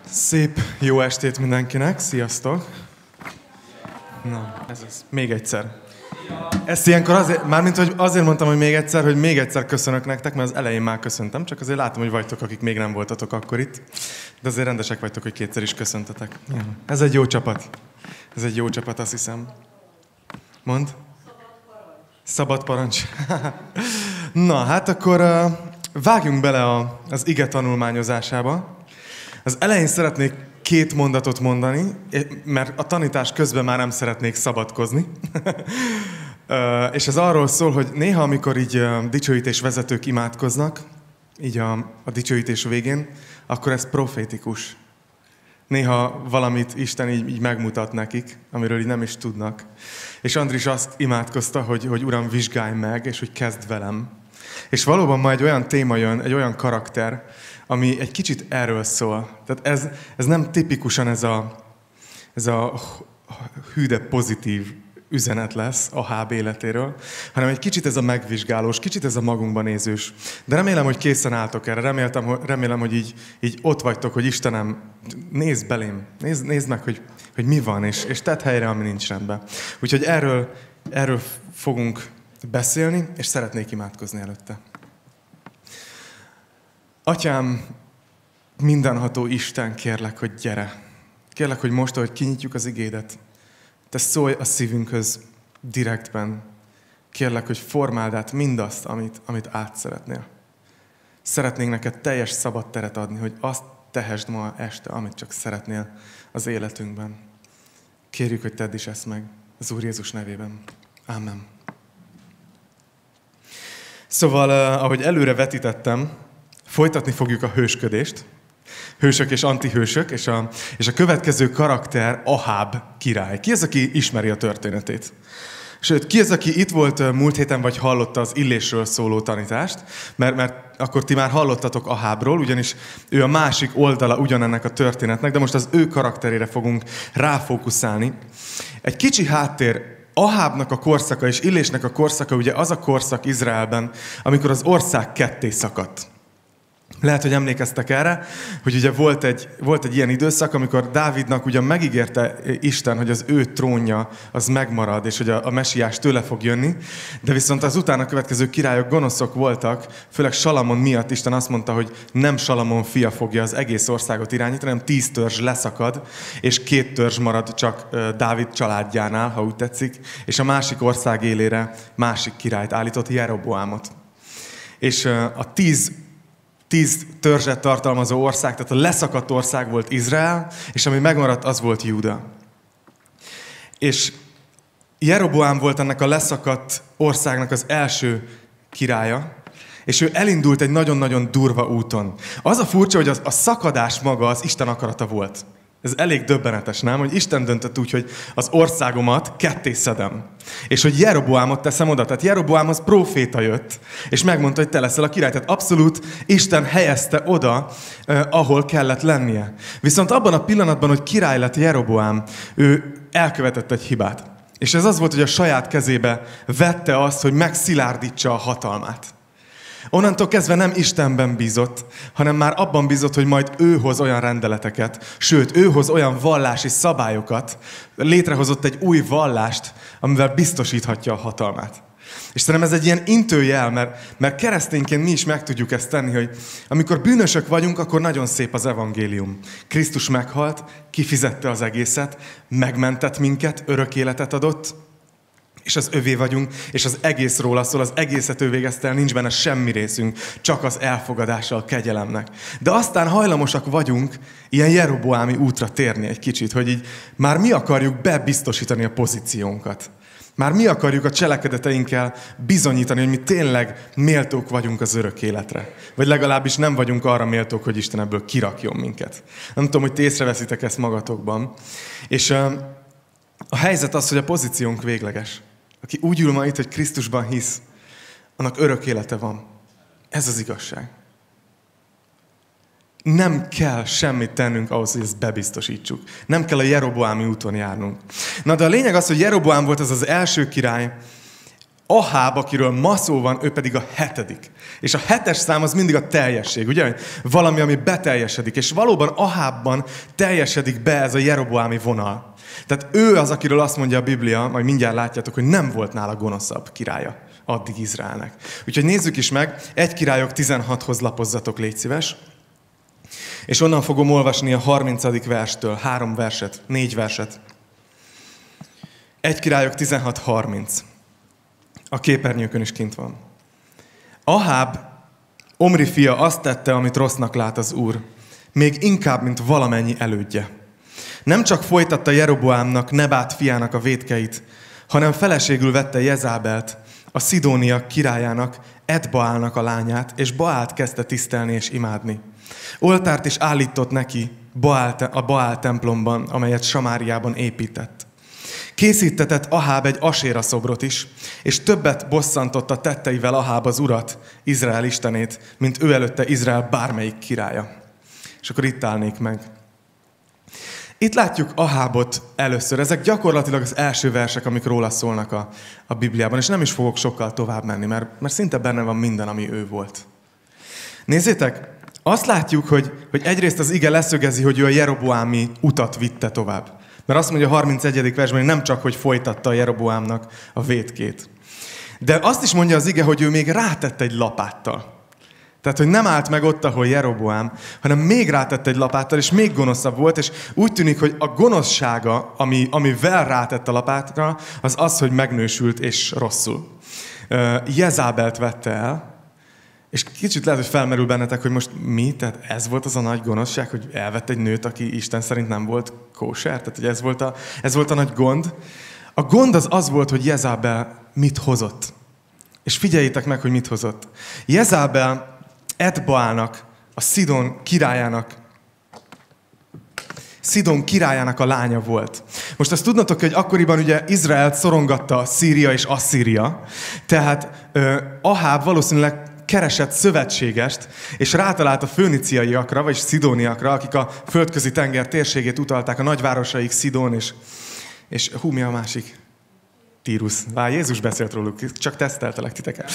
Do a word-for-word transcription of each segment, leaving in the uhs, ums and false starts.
Szép jó estét mindenkinek, sziasztok! Na, ez az. Még egyszer. Ezt ilyenkor azért, mármint hogy azért mondtam, hogy még egyszer, hogy még egyszer köszönök nektek, mert az elején már köszöntem, csak azért látom, hogy vagytok, akik még nem voltatok akkor itt. De azért rendesek vagytok, hogy kétszer is köszöntetek. Ez egy jó csapat. Ez egy jó csapat, azt hiszem. Mondd. Szabad parancs. Na, hát akkor uh, vágjunk bele a, az ige tanulmányozásába. Az elején szeretnék két mondatot mondani, mert a tanítás közben már nem szeretnék szabadkozni. uh, és ez arról szól, hogy néha, amikor így uh, dicsőítés vezetők imádkoznak, így a, a dicsőítés végén, akkor ez profétikus. Néha valamit Isten így, így megmutat nekik, amiről így nem is tudnak. És Andris azt imádkozta, hogy, hogy Uram, vizsgálj meg, és hogy kezd velem. És valóban ma egy olyan téma jön, egy olyan karakter, ami egy kicsit erről szól. Tehát ez, ez nem tipikusan ez a, ez a hű de pozitív üzenet lesz a Ahab életéről, hanem egy kicsit ez a megvizsgálós, kicsit ez a magunkba nézős. De remélem, hogy készen álltok erre, reméltem, remélem, hogy így, így ott vagytok, hogy Istenem, nézd belém, nézd, nézd meg, hogy, hogy mi van, és, és tedd helyre, ami nincs rendben. Úgyhogy erről, erről fogunk beszélni, és szeretnék imádkozni előtte. Atyám, mindenható Isten, kérlek, hogy gyere. Kérlek, hogy most, ahogy kinyitjuk az igédet, te szólj a szívünkhöz direktben. Kérlek, hogy formáld át mindazt, amit, amit át szeretnél. Szeretnénk neked teljes szabad teret adni, hogy azt tehesd ma este, amit csak szeretnél az életünkben. Kérjük, hogy tedd is ezt meg az Úr Jézus nevében. Ámen. Szóval, ahogy előre vetítettem, folytatni fogjuk a hősködést. Hősök és antihősök, és a, és a következő karakter Ahab király. Ki az, aki ismeri a történetét? Sőt, ki az, aki itt volt múlt héten, vagy hallotta az Illésről szóló tanítást? Mert, mert akkor ti már hallottatok Ahábról, ugyanis ő a másik oldala ugyanennek a történetnek, de most az ő karakterére fogunk ráfókuszálni. Egy kicsi háttér. Ahábnak a korszaka és Illésnek a korszaka ugye az a korszak Izraelben, amikor az ország ketté szakadt. Lehet, hogy emlékeztek erre, hogy ugye volt egy, volt egy ilyen időszak, amikor Dávidnak ugyan megígérte Isten, hogy az ő trónja az megmarad, és hogy a, a mesiás tőle fog jönni, de viszont az utána következő királyok gonoszok voltak, főleg Salamon miatt Isten azt mondta, hogy nem Salamon fia fogja az egész országot irányítani, hanem tíz törzs leszakad, és két törzs marad csak Dávid családjánál, ha úgy tetszik, és a másik ország élére másik királyt állított, Jeroboámot. És a tíz Tíz törzset tartalmazó ország, tehát a leszakadt ország volt Izrael, és ami megmaradt, az volt Júda. És Jeroboám volt ennek a leszakadt országnak az első királya, és ő elindult egy nagyon-nagyon durva úton. Az a furcsa, hogy az, a szakadás maga az Isten akarata volt. Ez elég döbbenetes, nem? Hogy Isten döntött úgy, hogy az országomat ketté szedem. És hogy Jeroboámot teszem oda. Tehát Jeroboám az próféta jött, és megmondta, hogy te leszel a király. Tehát abszolút Isten helyezte oda, eh, ahol kellett lennie. Viszont abban a pillanatban, hogy király lett Jeroboám, ő elkövetett egy hibát. És ez az volt, hogy a saját kezébe vette azt, hogy megszilárdítsa a hatalmát. Onnantól kezdve nem Istenben bízott, hanem már abban bízott, hogy majd ő hoz olyan rendeleteket, sőt, ő hoz olyan vallási szabályokat, létrehozott egy új vallást, amivel biztosíthatja a hatalmát. És szerintem ez egy ilyen intőjel, mert, mert keresztényként mi is meg tudjuk ezt tenni, hogy amikor bűnösök vagyunk, akkor nagyon szép az evangélium. Krisztus meghalt, kifizette az egészet, megmentett minket, örök életet adott, és az övé vagyunk, és az egész róla szól, az egészet ő végezte el, nincs benne semmi részünk, csak az elfogadással, kegyelemnek. De aztán hajlamosak vagyunk ilyen jeroboámi útra térni egy kicsit, hogy így már mi akarjuk bebiztosítani a pozíciónkat. Már mi akarjuk a cselekedeteinkkel bizonyítani, hogy mi tényleg méltók vagyunk az örök életre. Vagy legalábbis nem vagyunk arra méltók, hogy Isten ebből kirakjon minket. Nem tudom, hogy ti észreveszitek ezt magatokban. És uh, a helyzet az, hogy a pozíciónk végleges. Aki úgy ül ma itt, hogy Krisztusban hisz, annak örök élete van. Ez az igazság. Nem kell semmit tennünk ahhoz, hogy ezt bebiztosítsuk. Nem kell a jeroboámi úton járnunk. Na de a lényeg az, hogy Jeroboám volt az az első király, Aháb, akiről ma szó van, ő pedig a hetedik. És a hetes szám az mindig a teljesség, ugye? Valami, ami beteljesedik. És valóban Ahábban teljesedik be ez a jeroboámi vonal. Tehát ő az, akiről azt mondja a Biblia, majd mindjárt látjátok, hogy nem volt nála gonoszabb királya addig Izraelnek. Úgyhogy nézzük is meg, egy Királyok tizenhathoz lapozzatok, légy szíves. És onnan fogom olvasni a harmincadik verstől, három verset, négy verset. egy Királyok tizenhat harminc. A képernyőkön is kint van. Aháb, Omri fia, azt tette, amit rossznak lát az Úr, még inkább, mint valamennyi elődje. Nem csak folytatta Jeroboámnak, Nebát fiának a vétkeit, hanem feleségül vette Jezábelt, a Szidónia királyának, Edbaálnak a lányát, és Baált kezdte tisztelni és imádni. Oltárt is állított neki a Baál templomban, amelyet Samáriában épített. Készítetett Aháb egy Aséra szobrot is, és többet bosszantotta tetteivel Aháb az Urat, Izrael istenét, mint ő előtte Izrael bármelyik királya. És akkor itt állnék meg. Itt látjuk Ahábot először. Ezek gyakorlatilag az első versek, amik róla szólnak a, a Bibliában, és nem is fogok sokkal tovább menni, mert, mert szinte benne van minden, ami ő volt. Nézzétek, azt látjuk, hogy, hogy egyrészt az ige leszögezi, hogy ő a jeroboámi utat vitte tovább. Mert azt mondja a harmincegyedik versben, hogy nem csak, hogy folytatta a Jeroboámnak a vétkét. De azt is mondja az ige, hogy ő még rátett egy lapáttal. Tehát, hogy nem állt meg ott, ahol Jeroboám, hanem még rátett egy lapáttal, és még gonoszabb volt, és úgy tűnik, hogy a gonoszsága, ami, amivel rátett a lapátra, az az, hogy megnősült és rosszul. Jezábelt vette el, és kicsit lehet, hogy felmerül bennetek, hogy most mi? Tehát ez volt az a nagy gonoszság, hogy elvett egy nőt, aki Isten szerint nem volt kóser? Tehát, hogy ez volt a, ez volt a nagy gond. A gond az az volt, hogy Jezábel mit hozott. És figyeljétek meg, hogy mit hozott. Jezábel Edbaálnak, a Szidon királyának, Szidon királyának a lánya volt. Most azt tudnotok, hogy akkoriban ugye Izraelt szorongatta Szíria és Asszíria, tehát uh, Aháb valószínűleg keresett szövetségest, és rátalált a föníciaiakra, vagy szidóniakra, akik a földközi tenger térségét utalták, a nagyvárosaik Szidón, és, és hú, mi a másik? Tírus. Vár, Jézus beszélt róluk, csak teszteltelek titeket.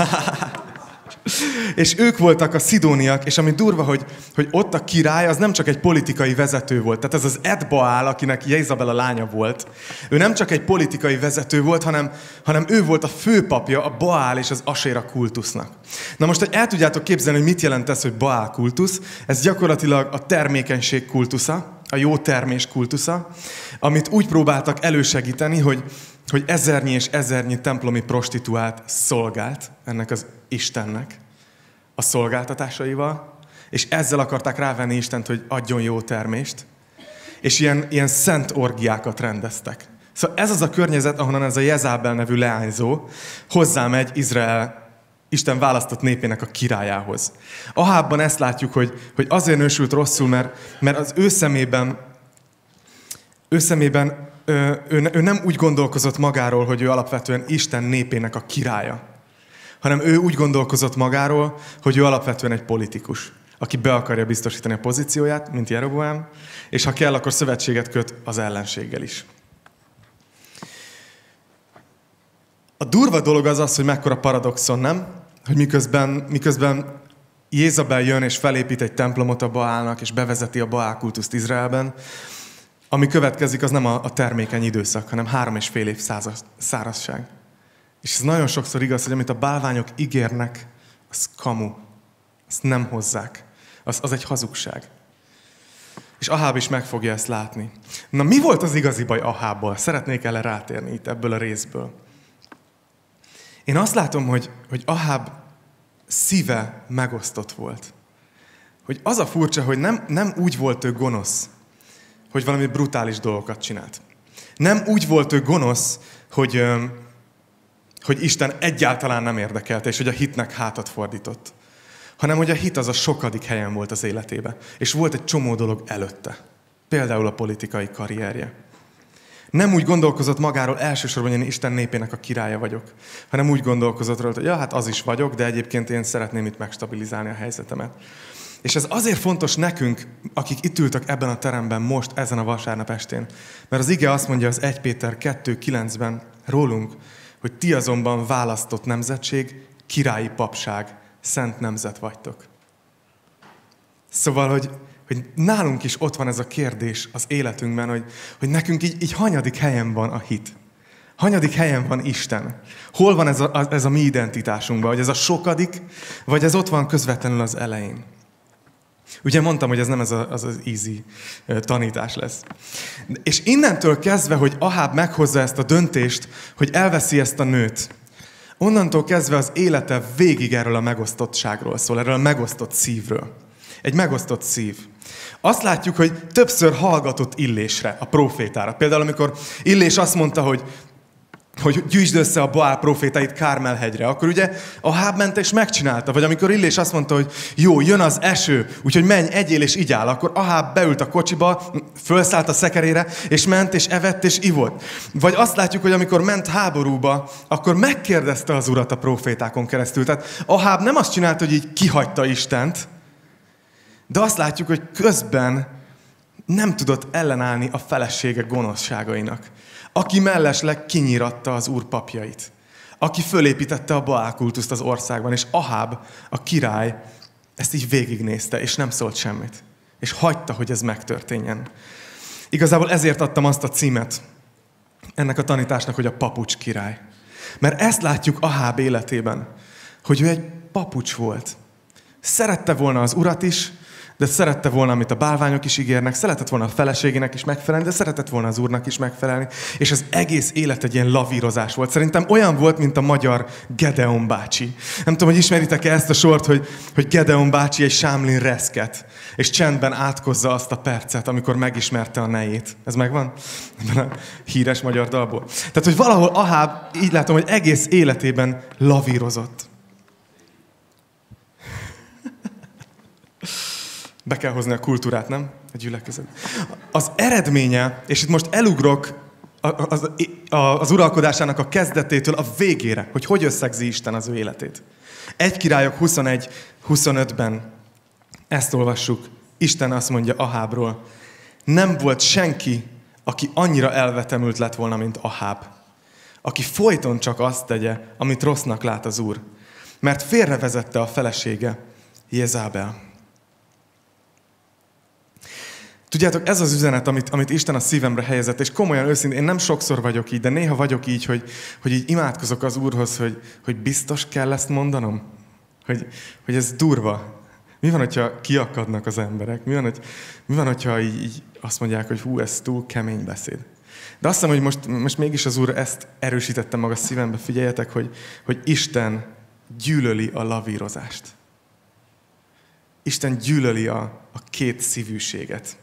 És ők voltak a szidóniak, és ami durva, hogy, hogy ott a király az nem csak egy politikai vezető volt. Tehát ez az Edbaál, akinek Jézabel a lánya volt. Ő nem csak egy politikai vezető volt, hanem, hanem ő volt a főpapja a Baál és az Aséra kultusznak. Na most, hogy el tudjátok képzelni, hogy mit jelent ez, hogy Baál kultusz, ez gyakorlatilag a termékenység kultusza, a jó termés kultusza, amit úgy próbáltak elősegíteni, hogy hogy ezernyi és ezernyi templomi prostituált szolgált ennek az Istennek a szolgáltatásaival, és ezzel akarták rávenni Istent, hogy adjon jó termést, és ilyen, ilyen szent orgiákat rendeztek. Szóval ez az a környezet, ahonnan ez a Jezábel nevű leányzó hozzámegy Izrael Isten választott népének a királyához. Ahábban ezt látjuk, hogy, hogy azért nősült rosszul, mert, mert az ő szemében, ő szemében Ő, ő, ő nem úgy gondolkozott magáról, hogy ő alapvetően Isten népének a királya, hanem ő úgy gondolkozott magáról, hogy ő alapvetően egy politikus, aki be akarja biztosítani a pozícióját, mint Jeroboám, és ha kell, akkor szövetséget köt az ellenséggel is. A durva dolog az az, hogy mekkora paradoxon, nem? Hogy miközben, miközben Jézabel jön és felépít egy templomot a Baálnak, és bevezeti a Baál kultuszt Izraelben, ami következik, az nem a, a termékeny időszak, hanem három és fél év százas, szárazság. És ez nagyon sokszor igaz, hogy amit a bálványok ígérnek, az kamu. Azt nem hozzák. Az, az egy hazugság. És Aháb is meg fogja ezt látni. Na, mi volt az igazi baj Ahábbal? Szeretnék erre rátérni itt ebből a részből. Én azt látom, hogy, hogy Aháb szíve megosztott volt. Hogy az a furcsa, hogy nem, nem úgy volt ő gonosz, hogy valami brutális dolgokat csinált. Nem úgy volt ő gonosz, hogy, hogy Isten egyáltalán nem érdekelte, és hogy a hitnek hátat fordított. Hanem, hogy a hit az a sokadik helyen volt az életében. És volt egy csomó dolog előtte. Például a politikai karrierje. Nem úgy gondolkozott magáról elsősorban, hogy én Isten népének a királya vagyok, hanem úgy gondolkozott róla, hogy ja, hát az is vagyok, de egyébként én szeretném itt megstabilizálni a helyzetemet. És ez azért fontos nekünk, akik itt ültök ebben a teremben most, ezen a vasárnap estén. Mert az ige azt mondja az első Péter kettő kilencben rólunk, hogy ti azonban választott nemzetség, királyi papság, szent nemzet vagytok. Szóval, hogy, hogy nálunk is ott van ez a kérdés az életünkben, hogy, hogy nekünk így, így hanyadik helyen van a hit. Hanyadik helyen van Isten. Hol van ez a, ez a mi identitásunkban? Hogy ez a sokadik, vagy ez ott van közvetlenül az elején? Ugye mondtam, hogy ez nem ez a, az, az easy tanítás lesz. És innentől kezdve, hogy Aháb meghozza ezt a döntést, hogy elveszi ezt a nőt, onnantól kezdve az élete végig erről a megosztottságról szól, erről a megosztott szívről. Egy megosztott szív. Azt látjuk, hogy többször hallgatott Illésre, a prófétára. Például, amikor Illés azt mondta, hogy hogy gyűjtsd össze a Baál profétáit Kármel-hegyre. Akkor ugye Aháb ment és megcsinálta. Vagy amikor Illés azt mondta, hogy jó, jön az eső, úgyhogy menj, egyél és igyál. Akkor Aháb beült a kocsiba, fölszállt a szekerére, és ment és evett és ivott. Vagy azt látjuk, hogy amikor ment háborúba, akkor megkérdezte az Urat a profétákon keresztül. Tehát Aháb nem azt csinálta, hogy így kihagyta Istent, de azt látjuk, hogy közben nem tudott ellenállni a felesége gonoszságainak. Aki mellesleg kinyíratta az Úr papjait. Aki fölépítette a Baál kultuszt az országban, és Aháb, a király, ezt így végignézte, és nem szólt semmit. És hagyta, hogy ez megtörténjen. Igazából ezért adtam azt a címet ennek a tanításnak, hogy a papucs király. Mert ezt látjuk Aháb életében, hogy ő egy papucs volt. Szerette volna az Urat is, de szerette volna, amit a bálványok is ígérnek, szeretett volna a feleségének is megfelelni, de szeretett volna az Úrnak is megfelelni, és az egész élet egy ilyen lavírozás volt. Szerintem olyan volt, mint a magyar Gedeon bácsi. Nem tudom, hogy ismeritek-e ezt a sort, hogy, hogy Gedeon bácsi egy sámlin reszket, és csendben átkozza azt a percet, amikor megismerte a nejét. Ez megvan? Ebben a híres magyar dalból. Tehát, hogy valahol Aháb, így látom, hogy egész életében lavírozott. Be kell hozni a kultúrát, nem? A gyülekezet. Az eredménye, és itt most elugrok az, az uralkodásának a kezdetétől a végére, hogy hogy összegzi Isten az ő életét. egy Királyok huszonegy huszonötben ezt olvassuk. Isten azt mondja Ahábról, nem volt senki, aki annyira elvetemült lett volna, mint Aháb. Aki folyton csak azt tegye, amit rossznak lát az Úr. Mert félrevezette a felesége, Jézábel. Tudjátok, ez az üzenet, amit, amit Isten a szívemre helyezett, és komolyan őszintén, én nem sokszor vagyok így, de néha vagyok így, hogy, hogy így imádkozok az Úrhoz, hogy, hogy biztos kell ezt mondanom? Hogy, hogy ez durva. Mi van, hogyha kiakadnak az emberek? Mi van, hogy, mi van hogyha így, így azt mondják, hogy hú, ez túl kemény beszéd? De azt hiszem, hogy most, most mégis az Úr ezt erősítette maga szívembe, figyeljetek, hogy, hogy Isten gyűlöli a lavírozást. Isten gyűlöli a, a két szívűséget.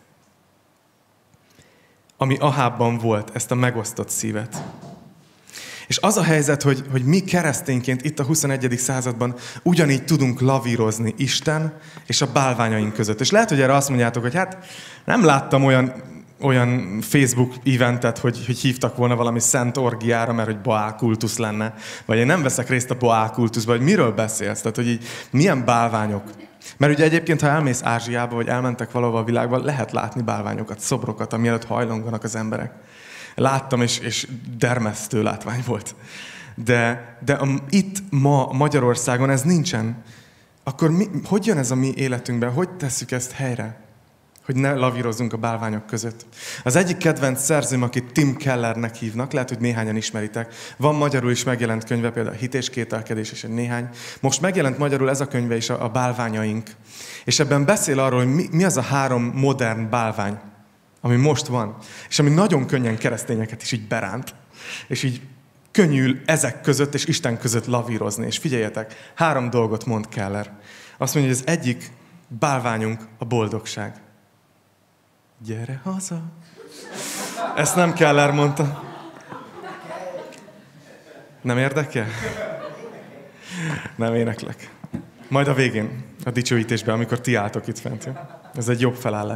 Ami Ahábban volt, ezt a megosztott szívet. És az a helyzet, hogy, hogy mi keresztényként itt a huszonegyedik században ugyanígy tudunk lavírozni Isten és a bálványaink között. És lehet, hogy erre azt mondjátok, hogy hát nem láttam olyan, olyan Facebook eventet, hogy, hogy hívtak volna valami szent orgiára, mert hogy Baál kultusz lenne. Vagy én nem veszek részt a Baál kultuszba, hogy miről beszélsz? Tehát, hogy így milyen bálványok? Mert ugye egyébként, ha elmész Ázsiába, vagy elmentek valahova a világban, lehet látni bálványokat, szobrokat, amielőtt hajlonganak az emberek. Láttam, és, és dermesztő látvány volt. De, de a, itt ma Magyarországon ez nincsen. Akkor mi, hogy jön ez a mi életünkben? Hogy tesszük ezt helyre? Hogy ne lavírozzunk a bálványok között. Az egyik kedvenc szerzőm, akit Tim Kellernek hívnak, lehet, hogy néhányan ismeritek. Van magyarul is megjelent könyve, például a Hit és kételkedés és egy néhány. Most megjelent magyarul ez a könyve is, a, a bálványaink. És ebben beszél arról, hogy mi, mi az a három modern bálvány, ami most van. És ami nagyon könnyen keresztényeket is így beránt. És így könnyű ezek között és Isten között lavírozni. És figyeljetek, három dolgot mond Keller. Azt mondja, hogy az egyik bálványunk a boldogság. Gyere haza! Ezt nem Keller mondta. Nem érdekel? Nem éneklek. Majd a végén, a dicsőítésben, amikor ti álltok itt fent. Ez egy jobb felállás.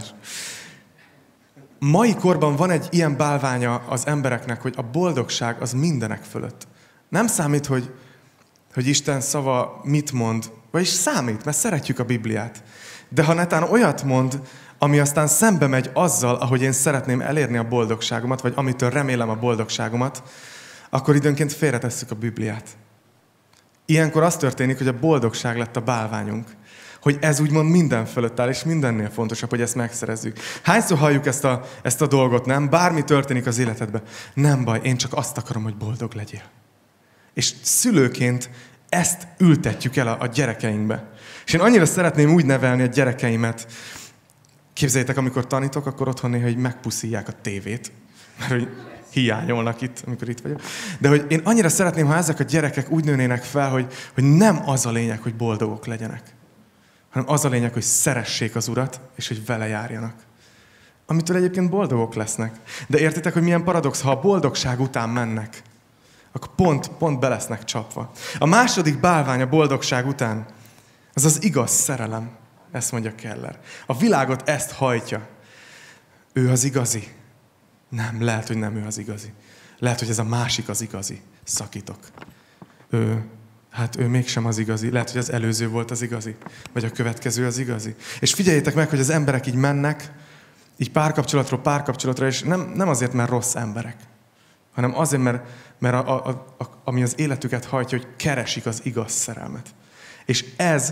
Mai korban van egy ilyen bálványa az embereknek, hogy a boldogság az mindenek fölött. Nem számít, hogy, hogy Isten szava mit mond, vagyis számít, mert szeretjük a Bibliát. De ha netán olyat mond, ami aztán szembe megy azzal, ahogy én szeretném elérni a boldogságomat, vagy amitől remélem a boldogságomat, akkor időnként félretesszük a Bibliát. Ilyenkor az történik, hogy a boldogság lett a bálványunk. Hogy ez úgymond minden fölött áll, és mindennél fontosabb, hogy ezt megszerezzük. Hányszor halljuk ezt a, ezt a dolgot, nem? Bármi történik az életedben. Nem baj, én csak azt akarom, hogy boldog legyél. És szülőként ezt ültetjük el a, a gyerekeinkbe. És én annyira szeretném úgy nevelni a gyerekeimet. Képzeljétek, amikor tanítok, akkor otthon néha hogy megpuszíják a tévét. Mert hogy hiányolnak itt, amikor itt vagyok. De hogy én annyira szeretném, ha ezek a gyerekek úgy nőnének fel, hogy, hogy nem az a lényeg, hogy boldogok legyenek, hanem az a lényeg, hogy szeressék az Urat, és hogy vele járjanak. Amitől egyébként boldogok lesznek. De értitek, hogy milyen paradox, ha a boldogság után mennek, akkor pont, pont be lesznek csapva. A második bálvány a boldogság után, az az igaz szerelem. Ezt mondja Keller. A világot ezt hajtja. Ő az igazi. Nem, lehet, hogy nem ő az igazi. Lehet, hogy ez a másik az igazi. Szakítok. Ő, hát ő mégsem az igazi. Lehet, hogy az előző volt az igazi. Vagy a következő az igazi. És figyeljétek meg, hogy az emberek így mennek, így párkapcsolatról párkapcsolatra, és nem, nem azért, mert rossz emberek, hanem azért, mert, mert a, a, a, ami az életüket hajtja, hogy keresik az igaz szerelmet. És ez,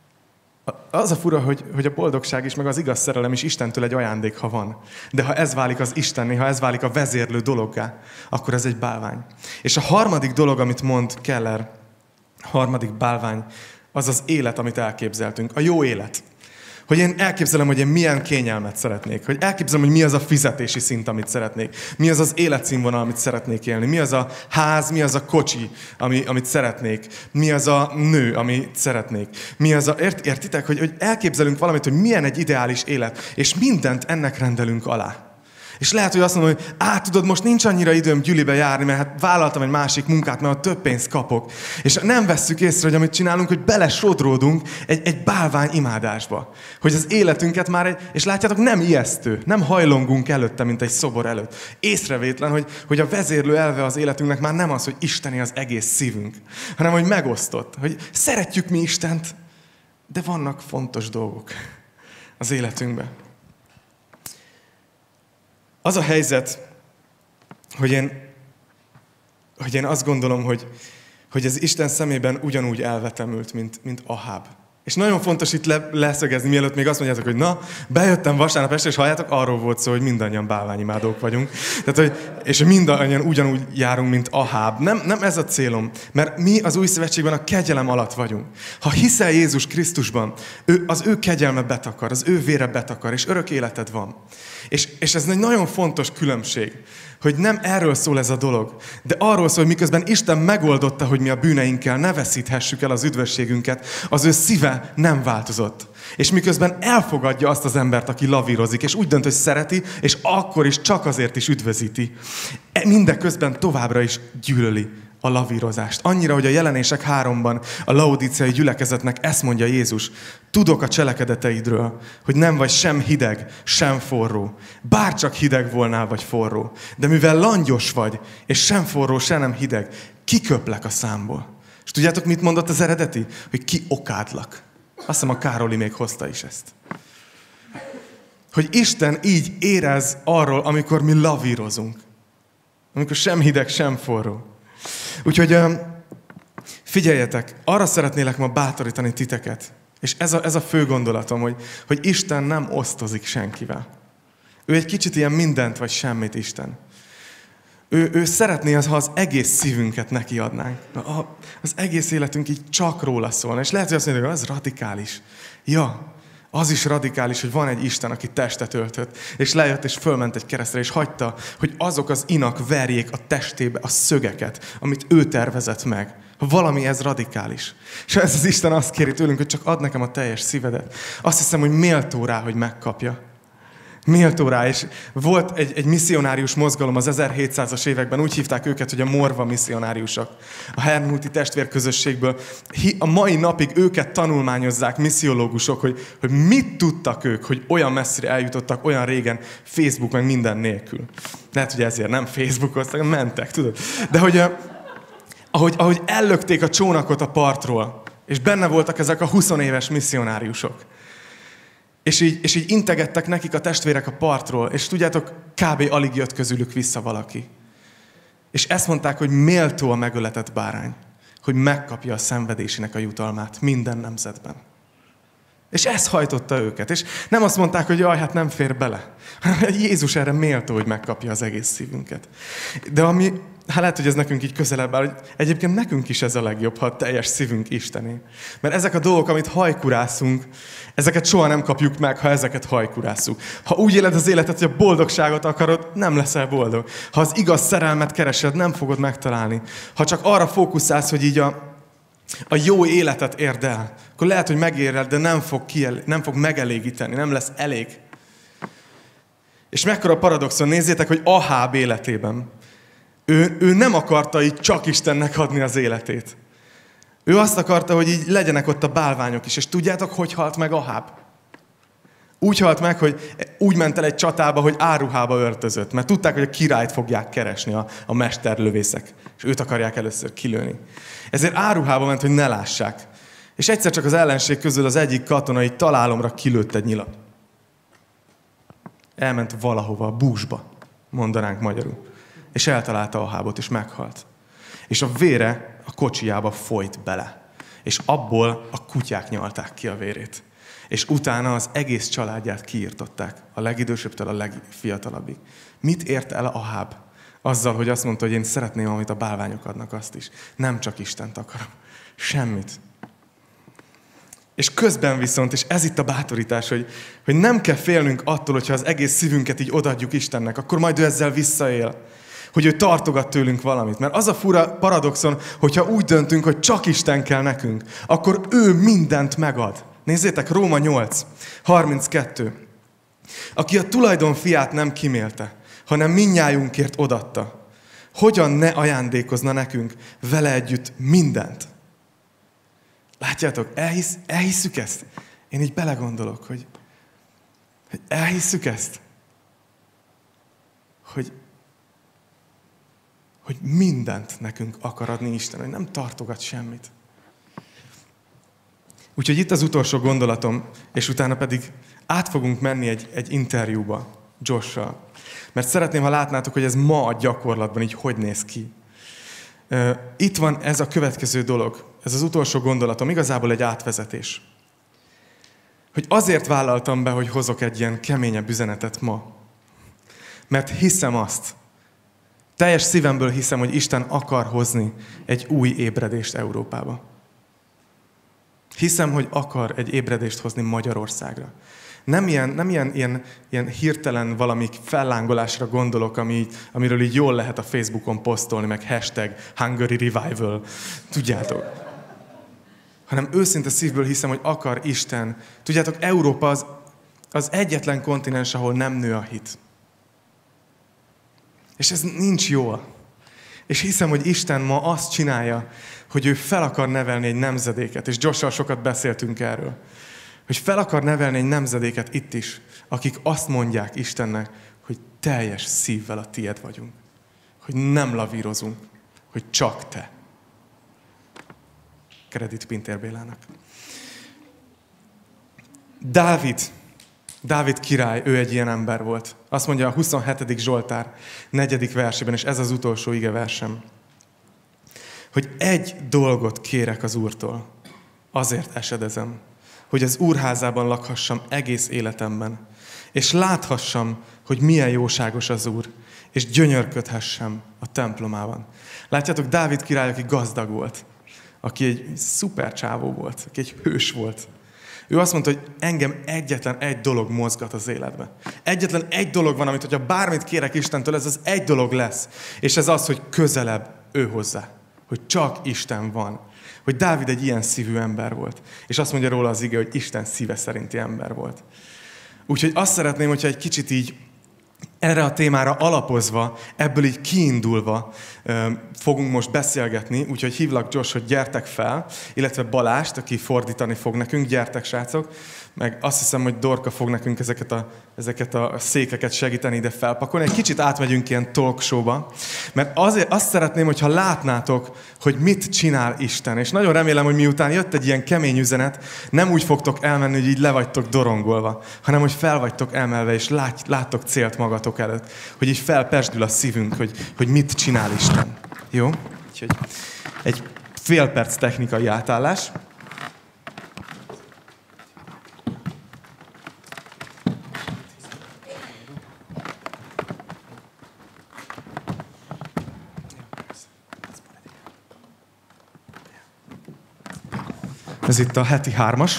az a fura, hogy, hogy a boldogság is, meg az igaz szerelem is Istentől egy ajándék, ha van. De ha ez válik az Istenné, ha ez válik a vezérlő dologgá, akkor ez egy bálvány. És a harmadik dolog, amit mond Keller, a harmadik bálvány, az az élet, amit elképzeltünk. A jó élet. Hogy én elképzelem, hogy én milyen kényelmet szeretnék. Hogy elképzelem, hogy mi az a fizetési szint, amit szeretnék. Mi az az életszínvonal, amit szeretnék élni. Mi az a ház, mi az a kocsi, ami, amit szeretnék. Mi az a nő, amit szeretnék. Mi az a... Ért, értitek, hogy, hogy elképzelünk valamit, hogy milyen egy ideális élet, és mindent ennek rendelünk alá. És lehet, hogy azt mondom, hogy á, tudod, most nincs annyira időm gyülibe járni, mert hát vállaltam egy másik munkát, mert több pénzt kapok. És nem vesszük észre, hogy amit csinálunk, hogy belesodródunk egy, egy bálvány imádásba. Hogy az életünket már egy, és látjátok, nem ijesztő, nem hajlongunk előtte, mint egy szobor előtt. Észrevétlen, hogy, hogy a vezérlő elve az életünknek már nem az, hogy Isteni az egész szívünk, hanem hogy megosztott, hogy szeretjük mi Istent, de vannak fontos dolgok az életünkben. Az a helyzet, hogy én, hogy én azt gondolom, hogy, hogy ez Isten szemében ugyanúgy elvetemült, mint, mint Aháb. És nagyon fontos itt le, leszögezni, mielőtt még azt mondjátok, hogy na, bejöttem vasárnap este, és halljátok, arról volt szó, hogy mindannyian bálványimádók vagyunk. Tehát, hogy, és mindannyian ugyanúgy járunk, mint Aháb. Nem, nem ez a célom, mert mi az új szövetségben a kegyelem alatt vagyunk. Ha hiszel Jézus Krisztusban, ő, az ő kegyelme betakar, az ő vére betakar, és örök életed van. És, és ez egy nagyon fontos különbség, hogy nem erről szól ez a dolog, de arról szól, hogy miközben Isten megoldotta, hogy mi a bűneinkkel ne veszíthessük el az üdvösségünket, az ő szíve nem változott. És miközben elfogadja azt az embert, aki lavírozik, és úgy dönt, hogy szereti, és akkor is csak azért is üdvözíti. Mindeközben továbbra is gyűlöli a lavírozást. Annyira, hogy a Jelenések háromban a laodíceai gyülekezetnek ezt mondja Jézus: tudok a cselekedeteidről, hogy nem vagy sem hideg, sem forró. Bárcsak hideg volnál, vagy forró. De mivel langyos vagy, és sem forró, sem nem hideg, kiköplek a számból. És tudjátok, mit mondott az eredeti? Hogy kiokádlak. Azt hiszem, a Károli még hozta is ezt. Hogy Isten így érez arról, amikor mi lavírozunk. Amikor sem hideg, sem forró. Úgyhogy figyeljetek, arra szeretnélek ma bátorítani titeket. És ez a, ez a fő gondolatom, hogy, hogy Isten nem osztozik senkivel. Ő egy kicsit ilyen mindent vagy semmit Isten. Ő, ő szeretné, ha az egész szívünket neki adnánk. Az egész életünk így csak róla szólna. És lehet, hogy azt mondjuk, hogy az radikális. Ja, az is radikális, hogy van egy Isten, aki testet öltött, és lejött, és fölment egy keresztre, és hagyta, hogy azok az inak verjék a testébe a szögeket, amit ő tervezett meg. Ha valami ez radikális. És ez az Isten azt kéri tőlünk, hogy csak add nekem a teljes szívedet. Azt hiszem, hogy méltó rá, hogy megkapja. Méltó rá, és volt egy, egy misszionárius mozgalom az ezerhétszázas években, úgy hívták őket, hogy a morva misszionáriusok. A herrnhuti testvérközösségből. A mai napig őket tanulmányozzák missziológusok, hogy, hogy mit tudtak ők, hogy olyan messzire eljutottak, olyan régen, Facebook meg minden nélkül. Lehet, hogy ezért nem Facebookoztak, mentek, tudod? De hogy ahogy, ahogy ellökték a csónakot a partról, és benne voltak ezek a huszonéves misszionáriusok, És így, és így integettek nekik a testvérek a partról, és tudjátok, kb. Alig jött közülük vissza valaki. És ezt mondták, hogy méltó a megöletett bárány, hogy megkapja a szenvedésének a jutalmát minden nemzetben. És ez hajtotta őket. És nem azt mondták, hogy jaj, hát nem fér bele. Jézus erre méltó, hogy megkapja az egész szívünket. De ami, hát lehet, hogy ez nekünk így közelebb áll, hogy egyébként nekünk is ez a legjobb, ha a teljes szívünk Istené. Mert ezek a dolgok, amit hajkurászunk, ezeket soha nem kapjuk meg, ha ezeket hajkurászunk. Ha úgy éled az életet, hogy a boldogságot akarod, nem leszel boldog. Ha az igaz szerelmet keresed, nem fogod megtalálni. Ha csak arra fókuszálsz, hogy így a a jó életet érd el, akkor lehet, hogy megéred, de nem fog, kiel, nem fog megelégíteni, nem lesz elég. És mekkora paradoxon, nézzétek, hogy Aháb életében ő, ő nem akarta így csak Istennek adni az életét. Ő azt akarta, hogy így legyenek ott a bálványok is. És tudjátok, hogy halt meg Aháb? Úgy halt meg, hogy úgy ment el egy csatába, hogy áruhába öltözött. Mert tudták, hogy a királyt fogják keresni a, a mesterlövészek. És őt akarják először kilőni. Ezért áruhába ment, hogy ne lássák. És egyszer csak az ellenség közül az egyik katona így találomra kilőtt egy nyilat. Elment valahova, a búzsba, mondanánk magyarul. És eltalálta Ahábot, és meghalt. És a vére a kocsijába folyt bele. És abból a kutyák nyalták ki a vérét. És utána az egész családját kiirtották, a legidősebbtől a legfiatalabbig. Mit ért el Aháb? Azzal, hogy azt mondta, hogy én szeretném, amit a bálványok adnak, azt is. Nem csak Istent akarom. Semmit. És közben viszont, és ez itt a bátorítás, hogy, hogy nem kell félnünk attól, hogyha az egész szívünket így odaadjuk Istennek, akkor majd ő ezzel visszaél. Hogy ő tartogat tőlünk valamit. Mert az a fura paradoxon, hogyha úgy döntünk, hogy csak Isten kell nekünk, akkor ő mindent megad. Nézzétek, Róma nyolc, harminckettő. Aki a tulajdon fiát nem kimélte, hanem mindnyájunkért odatta, hogyan ne ajándékozna nekünk vele együtt mindent? Látjátok, elhisz, elhisszük ezt? Én így belegondolok, hogy, hogy elhisszük ezt? Hogy, hogy mindent nekünk akar adni Isten, hogy nem tartogat semmit. Úgyhogy itt az utolsó gondolatom, és utána pedig át fogunk menni egy, egy interjúba Josh-sal. Mert szeretném, ha látnátok, hogy ez ma a gyakorlatban így hogy néz ki. Itt van ez a következő dolog, ez az utolsó gondolatom, igazából egy átvezetés. Hogy azért vállaltam be, hogy hozok egy ilyen keményebb üzenetet ma. Mert hiszem azt, teljes szívemből hiszem, hogy Isten akar hozni egy új ébredést Európába. Hiszem, hogy akar egy ébredést hozni Magyarországra. Nem ilyen, nem ilyen, ilyen, ilyen hirtelen valami fellángolásra gondolok, ami, amiről így jól lehet a Facebookon posztolni, meg hashtag Hungary Revival. Tudjátok? Hanem őszinte szívből hiszem, hogy akar Isten. Tudjátok, Európa az, az egyetlen kontinens, ahol nem nő a hit. És ez nincs jól. És hiszem, hogy Isten ma azt csinálja, hogy ő fel akar nevelni egy nemzedéket, és Josh-sal sokat beszéltünk erről, hogy fel akar nevelni egy nemzedéket itt is, akik azt mondják Istennek, hogy teljes szívvel a tied vagyunk, hogy nem lavírozunk, hogy csak te. Kredit Pintér Bélának. Dávid, Dávid király, ő egy ilyen ember volt. Azt mondja a huszonhetedik Zsoltár negyedik versében, és ez az utolsó igeversem, hogy egy dolgot kérek az Úrtól, azért esedezem, hogy az Úrházában lakhassam egész életemben, és láthassam, hogy milyen jóságos az Úr, és gyönyörködhessem a templomában. Látjátok, Dávid király, aki gazdag volt, aki egy szuper csávó volt, aki egy hős volt. Ő azt mondta, hogy engem egyetlen egy dolog mozgat az életbe. Egyetlen egy dolog van, amit, hogyha bármit kérek Istentől, ez az egy dolog lesz. És ez az, hogy közelebb ő hozzá. Hogy csak Isten van. Hogy Dávid egy ilyen szívű ember volt. És azt mondja róla az ige, hogy Isten szíve szerinti ember volt. Úgyhogy azt szeretném, hogyha egy kicsit így erre a témára alapozva, ebből így kiindulva fogunk most beszélgetni, úgyhogy hívlak Josh, hogy gyertek fel, illetve Balást, aki fordítani fog nekünk, gyertek srácok, meg azt hiszem, hogy Dorka fog nekünk ezeket a, ezeket a székeket segíteni ide felpakolni. Egy kicsit átmegyünk ilyen talk showba, mert azért azt szeretném, hogyha látnátok, hogy mit csinál Isten. És nagyon remélem, hogy miután jött egy ilyen kemény üzenet, nem úgy fogtok elmenni, hogy így le vagytok dorongolva, hanem hogy fel vagytok emelve, és lát, láttok célt magatok előtt. Hogy így felpesdül a szívünk, hogy, hogy mit csinál Isten. Jó? Úgyhogy egy fél perc technikai átállás. Ez itt a heti hármas.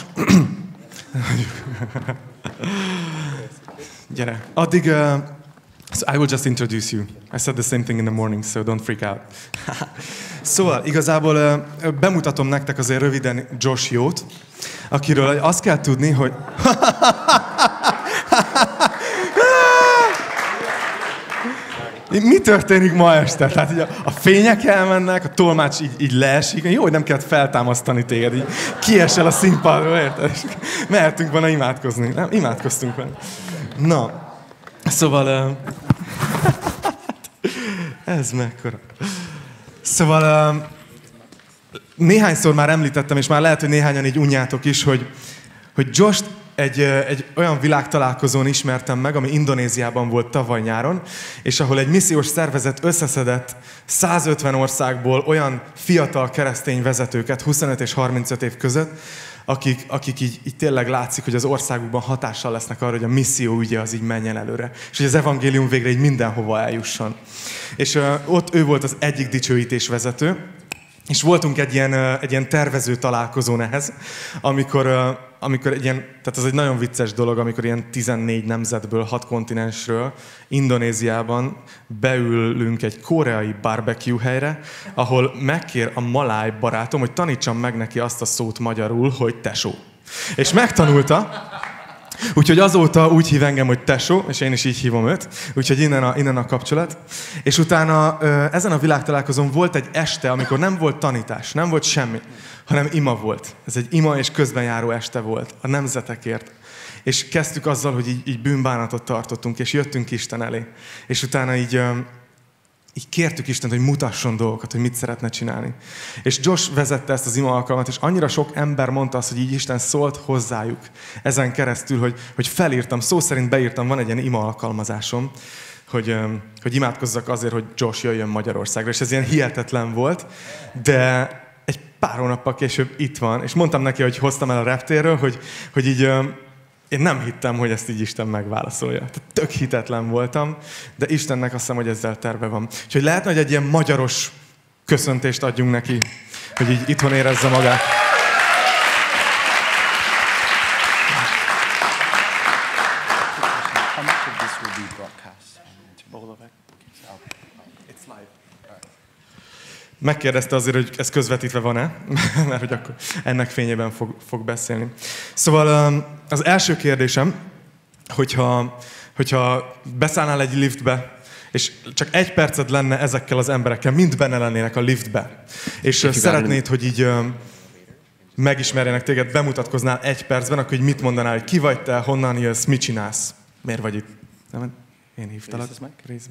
Gyere. Addig... Uh, so I will just introduce you. I said the same thing in the morning, so don't freak out. Szóval igazából uh, bemutatom nektek azért röviden Josh Jót, akiről azt kell tudni, hogy... Mi történik ma este? Tehát így a, a fények elmennek, a tolmács így, így leesik. Jó, hogy nem kellett feltámasztani téged, így kiesel a színpadról, érted? Mehetünk volna imádkozni. Nem, imádkoztunk volna. Na, szóval... Uh, ez mekkora. Szóval uh, néhányszor már említettem, és már lehet, hogy néhányan így unjátok is, hogy, hogy Josh Egy, egy olyan világtalálkozón ismertem meg, ami Indonéziában volt tavaly nyáron, és ahol egy missziós szervezet összeszedett százötven országból olyan fiatal keresztény vezetőket, huszonöt és harmincöt év között, akik, akik így, így tényleg látszik, hogy az országukban hatással lesznek arra, hogy a misszió ügye az így menjen előre. És hogy az evangélium végre így mindenhova eljusson. És uh, ott ő volt az egyik dicsőítés vezető, és voltunk egy ilyen, uh, egy ilyen tervező találkozón ehhez, amikor... Uh, amikor egy ilyen, tehát ez egy nagyon vicces dolog, amikor ilyen tizennégy nemzetből, hat kontinensről, Indonéziában beülünk egy koreai barbecue helyre, ahol megkér a maláj barátom, hogy tanítsam meg neki azt a szót magyarul, hogy tesó. És megtanulta, úgyhogy azóta úgy hív engem, hogy tesó, és én is így hívom őt, úgyhogy innen a, innen a kapcsolat. És utána ezen a világtalálkozón volt egy este, amikor nem volt tanítás, nem volt semmi, hanem ima volt. Ez egy ima és közbenjáró este volt a nemzetekért. És kezdtük azzal, hogy így, így bűnbánatot tartottunk, és jöttünk Isten elé. És utána így, így kértük Istent, hogy mutasson dolgokat, hogy mit szeretne csinálni. És Josh vezette ezt az ima alkalmat, és annyira sok ember mondta azt, hogy így Isten szólt hozzájuk ezen keresztül, hogy, hogy felírtam, szó szerint beírtam, van egy ilyen ima alkalmazásom, hogy, hogy imádkozzak azért, hogy Josh jöjjön Magyarországra. És ez ilyen hihetetlen volt, de egy pár hónappal később itt van, és mondtam neki, hogy hoztam el a reptérről, hogy, hogy így én nem hittem, hogy ezt így Isten megválaszolja. Tehát tök hitetlen voltam, de Istennek azt hiszem, hogy ezzel terve van. Úgyhogy lehetne, hogy egy ilyen magyaros köszöntést adjunk neki, hogy így itthon érezze magát. Megkérdezte azért, hogy ez közvetítve van-e, mert hogy akkor ennek fényében fog, fog beszélni. Szóval az első kérdésem, hogyha, hogyha beszállnál egy liftbe, és csak egy perced lenne ezekkel az emberekkel, mind benne lennének a liftbe, és szeretnéd, hogy így megismerjenek téged, bemutatkoznál egy percben, akkor így mit mondanál, hogy ki vagy te, honnan jössz, mit csinálsz, miért vagy itt? Nem, én hívtalak részben.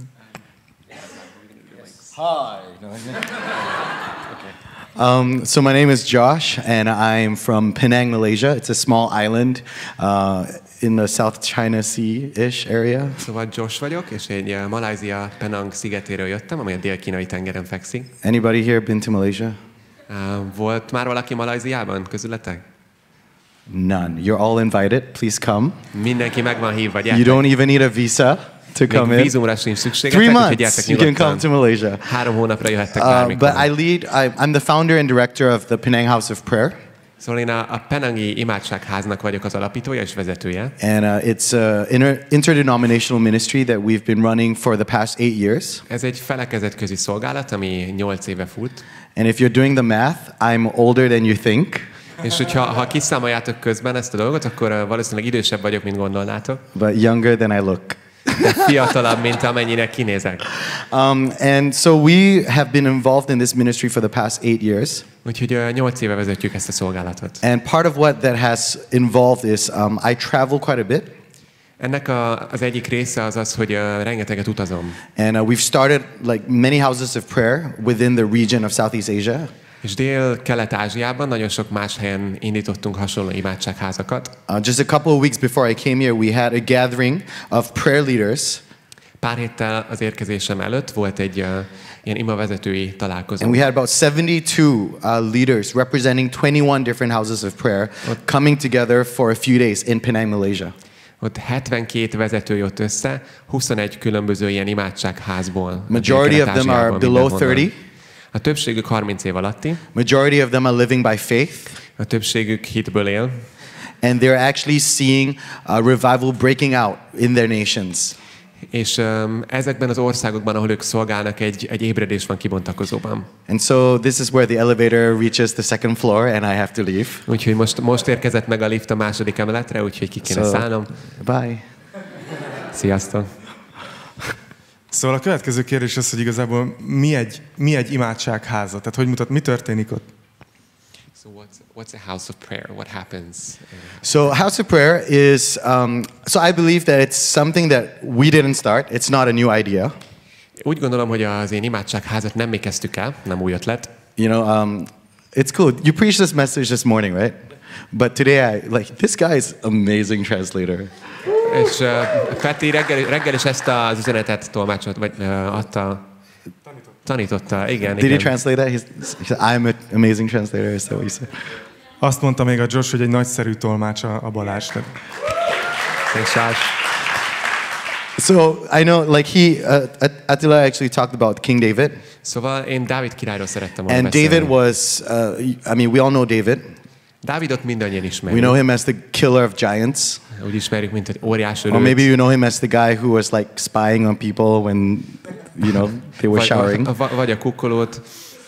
Hi. No, okay. Um, so my name is Josh, and I'm from Penang, Malaysia. It's a small island uh, in the South China Sea-ish area. Szóval Josh vagyok, és egy Malajzia Penang szigetéről jöttem, amely a dél-kínai tengeren fekszik. Anybody here been to Malaysia? Uh, volt már valaki Malajziában közületek? None. You're all invited. Please come. Mindenki meg van hívva, gyertek. You don't even need a visa to come in. Vízumra sincs szükségetek, Three months you can come to Malaysia. Három hónapra jöhettek uh, bármikor. But I lead, I, I'm the founder and director of the Penang House of Prayer. Szóval én a, a Penangi imádságháznak vagyok az alapítója és vezetője. And uh, it's an inter interdenominational ministry that we've been running for the past eight years. Ez egy felekezetközi szolgálat, ami nyolc éve fut. And if you're doing the math, I'm older than you think. És hogyha ha kiszámoljátok közben ezt a dolgot, akkor valószínűleg idősebb vagyok, mint gondolnátok. But younger than I look. de fiatalabb, mint amennyire kinézek. Um, and so we have been involved in this ministry for the past eight years. Úgyhogy uh, nyolc éve vezetjük ezt a szolgálatot. And part of what that has involved is um, I travel quite a bit. Ennek a, az egyik része az az, hogy uh, rengeteget utazom. And uh, we've started like many houses of prayer within the region of Southeast Asia. És Dél-Kelet-Ázsiában nagyon sok más helyen indítottunk hasonló imádságházakat. Uh, just a couple of weeks before I came here, we had a gathering of prayer leaders. Pár héttel az érkezésem előtt volt egy uh, ilyen imavezetői találkozó. And we had about seventy-two uh, leaders representing twenty-one different houses of prayer coming together for a few days in Penang, Malaysia. Ott hetvenkét vezető jött össze, huszonegy különböző ilyen imádságházból. Majority of them are below thirty. A többségük harminc év alatti. Majority of them are living by faith. A többségük hitből él. And they're actually seeing a revival breaking out in their nations. És um, ezekben az országokban, ahol ők szolgálnak, egy, egy ébredés van kibontakozóban. And so this is where the elevator reaches the second floor and I have to leave. Úgyhogy most, most érkezett meg a lift a második emeletre, úgyhogy ki kéne So, szállnom. bye. Sziasztok! Szóval a következő kérdés az, hogy igazából mi egy, mi egy imádságháza? Tehát hogy mutat, mi történik ott? So what's, what's a house of prayer? What happens? So house of prayer is, um, so I believe that it's something that we didn't start. It's not a new idea. Úgy gondolom, hogy az én imádságházat nem mi kezdtük el, nem új ötlet. You know, um, it's cool. You preached this message this morning, right? But today I, like, this guy is amazing translator. És uh, Peti reggel, reggel is ezt az üzenetet tolmácsolt, vagy uh, adta, tanította. Igen, Did igen. he translate that? He's, he said, I'm an amazing translator, is that what you said? Azt mondta még a Josh, hogy egy nagyszerű tolmács a, a Balázs. Tehát Thanks, Josh. So I know, like he, uh, Attila actually talked about King David. Szóval én Dávid királyról szerettem volna And beszélni. David was, uh, I mean, we all know David. Dávidot mindannyian We ismerjük. know him as the killer of giants. Úgy ismerjük, mint egy óriás Or maybe örült. you know him as the guy who was like spying on people when, you know, they were showering. Vagy, vagy a kukkolót.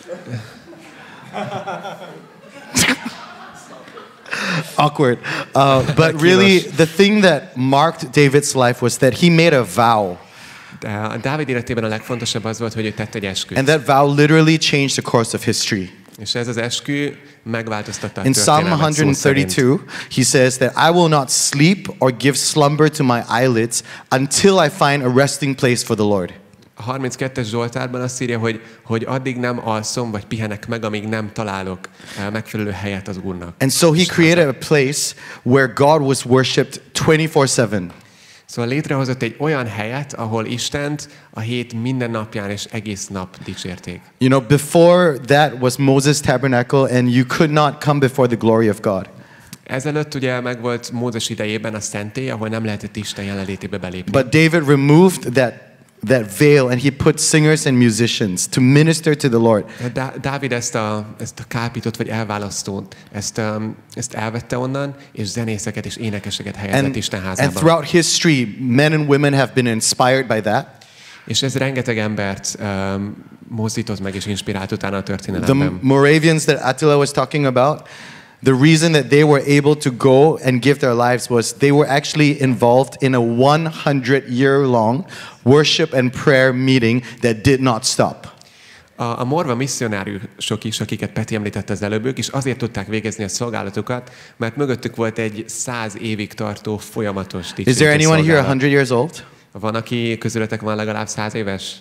Awkward. Uh, but really, the thing that marked David's life was that he made a vow. De a Dávid életében a legfontosabb az volt, hogy ő tett egy esküt. And that vow literally changed the course of history. És ez az eskü megváltoztatta a In Psalm történelmet szó one szerint. thirty-two, he says that I will not sleep or give slumber to my eyelids until I find a resting place for the Lord. A harminckettes Zsoltárban azt írja, hogy, hogy addig nem alszom, vagy pihenek meg, amíg nem találok uh, megfelelő helyet az Úrnak. And so he created a place where God was worshipped twenty-four seven. Szóval létrehozott egy olyan helyet, ahol Istent a hét minden napján és egész nap dicsérték. You know, before that was Moses' tabernacle and you could not come before the glory of God. Ezelőtt ugye megvolt Mózes idejében a szentély, ahol nem lehetett Isten jelenlétébe belépni. But David removed that that veil and he put singers and musicians to minister to the Lord. Dá- Dávid ezt a, ezt a kápítót, vagy elválasztót, ezt, um, ezt elvette onnan, és zenészeket és énekeseket helyezett And, Isten and házában. throughout history, men and women have been inspired by that. És ez rengeteg embert um, mozdított meg és inspirált utána a The történelemben. Moravians that Attila was talking about, the reason that they were able to go and give their lives was they were actually involved in a one hundred year long worship and prayer meeting that did not stop. A, a morva misszionáriusok is, akiket Peti említett az előbb, ők is azért tudták végezni a szolgálatukat, mert mögöttük volt egy száz évig tartó folyamatos Is there dicsőítő anyone here one szolgálat. hundred years old? Van, aki közületek van legalább száz éves?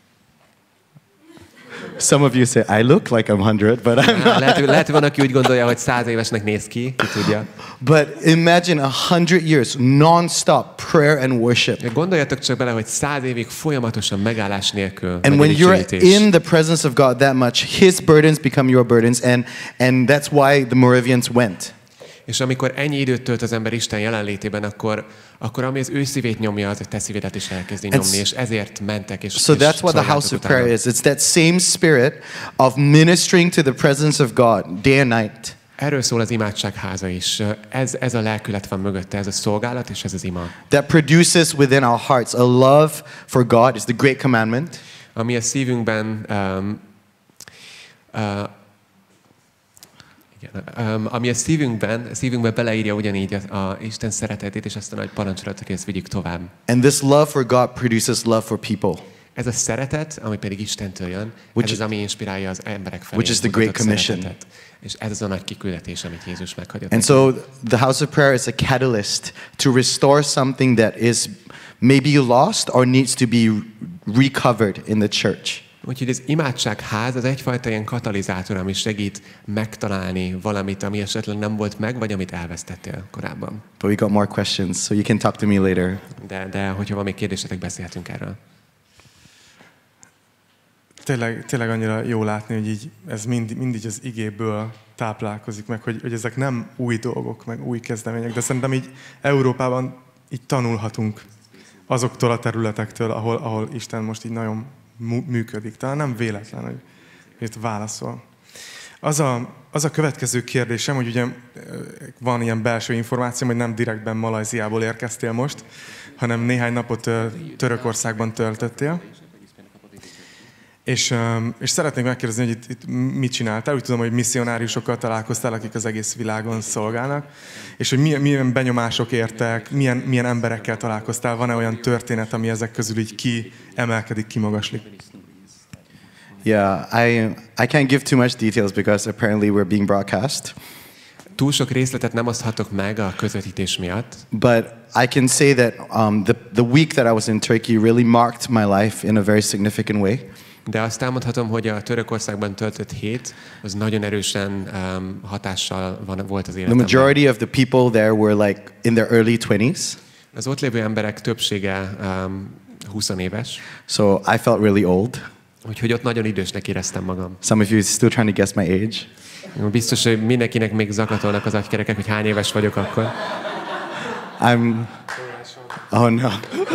Some of you say, I look like I'm one hundred, but I'm not. Lehet, lehet, hogy van, aki úgy gondolja, hogy száz évesnek néz ki, ki tudja. But imagine a hundred years non-stop prayer and worship. Gondoljatok csak bele, hogy száz évig folyamatosan megállás nélkül And megy a when you're dicsőítés. in the presence of God that much, His burdens become your burdens, and and that's why the Moravians went. És amikor ennyi időt tölt az ember Isten jelenlétében, akkor, akkor ami az ő szívét nyomja, az a te szívedet is elkezdi And nyomni, és ezért mentek, és So és that's what the house of szolgáltak prayer utána. is. It's that same spirit of ministering to the presence of God day and night. Erről szól az imádságháza is. Ez, ez a lelkület van mögötte, ez a szolgálat, és ez az ima. That produces within our hearts a love for God is the great commandment. Ami a szívünkben um, uh, Igen. Um, ami a szívünkben, a szívünkben beleírja ugyanígy a, a Isten szeretetét, és azt a nagy parancsolatot, hogy ezt vigyük tovább. And this love for God produces love for people. Ez a szeretet, ami pedig Istentől jön, Which ez az, ami inspirálja az emberek felé. Which is the Great Commission. Szeretetet. És ez az a nagy kiküldetés, amit Jézus meghagyott. And so the house of prayer is a catalyst to restore something that is maybe lost or needs to be recovered in the church. Úgyhogy az imádságház az egyfajta ilyen katalizátor, ami segít megtalálni valamit, ami esetleg nem volt meg, vagy amit elvesztettél korábban. But we got more questions, so you can talk to me later. De, de hogyha van még kérdésetek, beszélhetünk erről. Tényleg, tényleg annyira jó látni, hogy így, ez mind, mindig az igéből táplálkozik meg, hogy, hogy ezek nem új dolgok, meg új kezdemények, de szerintem így Európában így tanulhatunk azoktól a területektől, ahol, ahol Isten most így nagyon működik. Talán nem véletlen, hogy itt válaszol. Az a, az a következő kérdésem, hogy ugye van ilyen belső információm, hogy nem direktben Malajziából érkeztél most, hanem néhány napot Törökországban töltöttél. És, és szeretnék megkérdezni, hogy itt, itt mit csináltál. Úgy tudom, hogy misszionáriusokkal találkoztál, akik az egész világon szolgálnak. És hogy milyen, milyen benyomások értek, milyen, milyen emberekkel találkoztál. Van-e olyan történet, ami ezek közül így kiemelkedik, kimagaslik? Yeah, I I can't give too much details because apparently we're being broadcast. Túl sok részletet nem oszthatok meg a közvetítés miatt. But I can say that um, the the week that I was in Turkey really marked my life in a very significant way. De azt elmondhatom, hogy a Törökországban töltött hét az nagyon erősen um, hatással van, volt az életemben. The majority of the people there were like in their early twenties. Az ott lévő emberek többsége um, húsz éves. So I felt really old. Úgyhogy ott nagyon idősnek éreztem magam. Some of you still trying to guess my age. Biztos, hogy mindenkinek még zakatolnak az agykerekek, hogy hány éves vagyok akkor. I'm... Oh no.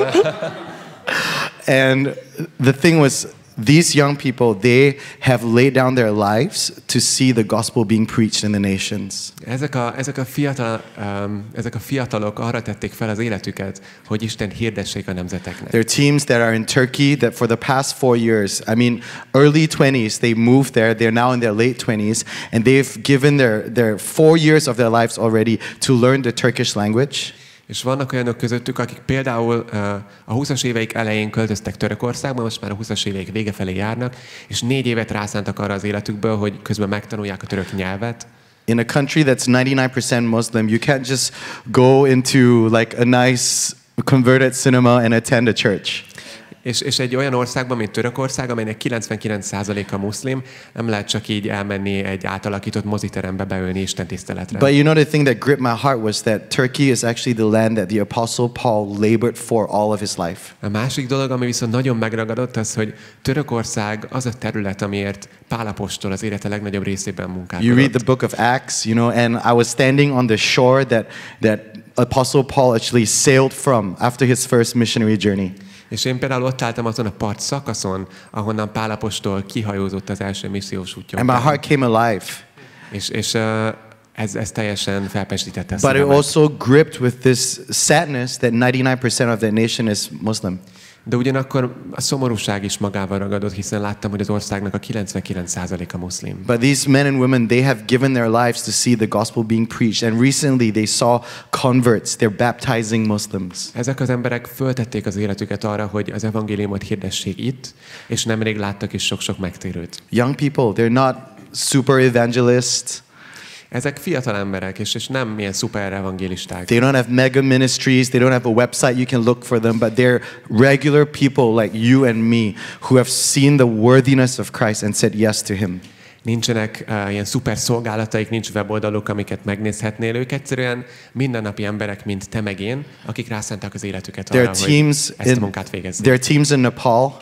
And the thing was, these young people, they have laid down their lives to see the gospel being preached in the nations. Ezek a, ezek a, fiatal, um, ezek a fiatalok arra tették fel az életüket, hogy Isten hirdessék a nemzeteknek. There are teams that are in Turkey that for the past four years, I mean, early twenties, they moved there. They're now in their late twenties, and they've given their, their four years of their lives already to learn the Turkish language. És vannak olyanok közöttük, akik például uh, a húszas éveik elején költöztek Törökországba, most már a húszas éveik vége felé járnak, és négy évet rászántak arra az életükből, hogy közben megtanulják a török nyelvet. In a country that's ninety-nine percent Muslim, you can't just go into like a nice converted cinema and attend a church. És, és egy olyan országban, mint Törökország, amelynek kilencvenkilenc százaléka muszlim, nem lehet csak így elmenni egy átalakított moziterembe beülni istentiszteletre. But you know the thing that gripped my heart was that Turkey is actually the land that the Apostle Paul labored for all of his life. A másik dolog, ami viszont nagyon megragadott, az, hogy Törökország az a terület, amiért Pál apostol az élete legnagyobb részében munkálkodott. You read the book of Acts, you know, and I was standing on the shore that that Apostle Paul actually sailed from after his first missionary journey. És én például ott álltam azon a part szakaszon, ahonnan Pál apostol kihajózott az első missziós útja. And my heart came alive. És, és uh, ez, ez teljesen felpesdítette a But it szívemet. also gripped with this sadness that ninety-nine percent of that nation is Muslim. De ugyanakkor a szomorúság is magával ragadott, hiszen láttam, hogy az országnak a kilencvenkilenc százaléka muszlim. But these men and women, they have given their lives to see the gospel being preached. And recently they saw converts. They're baptizing Muslims. Ezek az emberek föltették az életüket arra, hogy az evangéliumot hirdessék itt, és nemrég láttak is sok-sok megtérőt. Young people, they're not super evangelists. Ezek fiatal emberek, és, és nem ilyen szuper evangélisták. They don't have mega ministries. They don't have a website you can look for them. But they're regular people like you and me who have seen the worthiness of Christ and said yes to him. Nincsenek uh, ilyen szuper szolgálataik, nincs weboldaluk, amiket megnézhetnél. Ők egyszerűen mindennapi emberek, mint te meg én, akik rászánták az életüket arra, There are teams hogy ezt a in, munkát végezzék. there are teams in Nepal.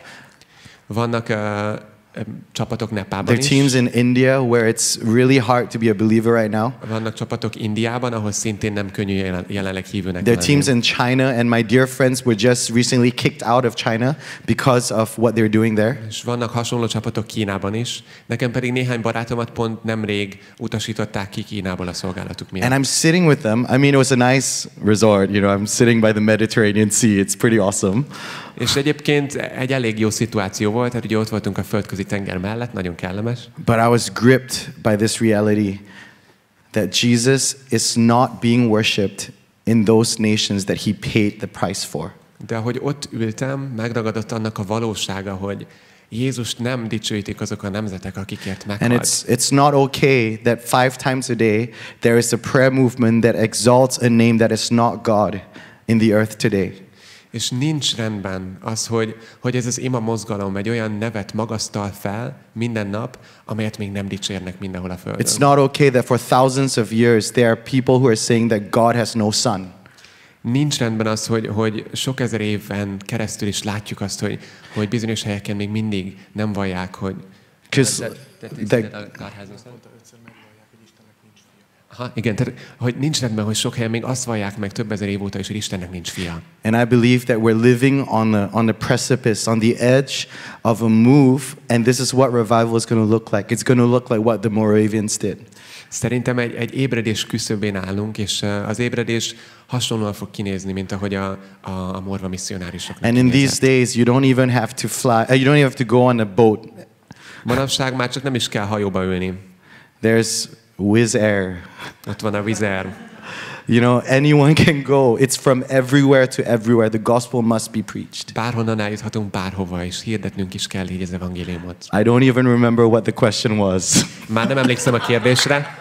Vannak uh, csapatok Nepálban There are is. teams in India where it's really hard to be a believer right now. Vannak csapatok Indiában, ahol szintén nem könnyű jelen, jelenleg hívőnek There are lenni. teams in China, and my dear friends were just recently kicked out of China because of what they're doing there. És vannak hasonló csapatok Kínában is. Nekem pedig néhány barátomat pont nemrég utasították ki Kínából a szolgálatuk miatt. And I'm sitting with them. I mean, it was a nice resort. You know, I'm sitting by the Mediterranean Sea. It's pretty awesome. És egyébként egy elég jó szituáció volt, tehát ugye ott voltunk a földközi tenger mellett, nagyon kellemes. But I was gripped by this reality that Jesus is not being worshipped in those nations that he paid the price for. De ahogy ott ültem, megragadott annak a valósága, hogy Jézust nem dicsőítik azok a nemzetek, akikért meghalt. And it's it's not okay that five times a day there is a prayer movement that exalts a name that is not God in the earth today. És nincs rendben az, hogy, hogy ez az ima mozgalom egy olyan nevet magasztal fel minden nap, amelyet még nem dicsérnek mindenhol a földön. It's not okay that for thousands of years there are people who are saying that God has no son. Nincs rendben az, hogy, hogy sok ezer éven keresztül is látjuk azt, hogy, hogy bizonyos helyeken még mindig nem vallják, hogy Because Aha, igen, tehát, hogy nincs rendben, hogy sok helyen még azt vallják meg több ezer év óta is, hogy Istennek nincs fia. And I believe that we're living on the on the precipice, on the edge of a move, and this is what revival is going to look like. It's going to look like what the Moravians did. Szerintem egy, egy ébredés küszöbén állunk, és az ébredés hasonlóan fog kinézni, mint ahogy a, a, a morva misszionárisoknak And in these days, you don't even have to fly. Uh, you don't even have to go on a boat. Manapság már csak nem is kell hajóba ülni. There's Wizz Air. Ott van a Wizz Air. You know, anyone can go. It's from everywhere to everywhere. The gospel must be preached. Bárhonnan eljuthatunk bárhova, és hirdetnünk is kell így az evangéliumot. I don't even remember what the question was. Már nem emlékszem a kérdésre.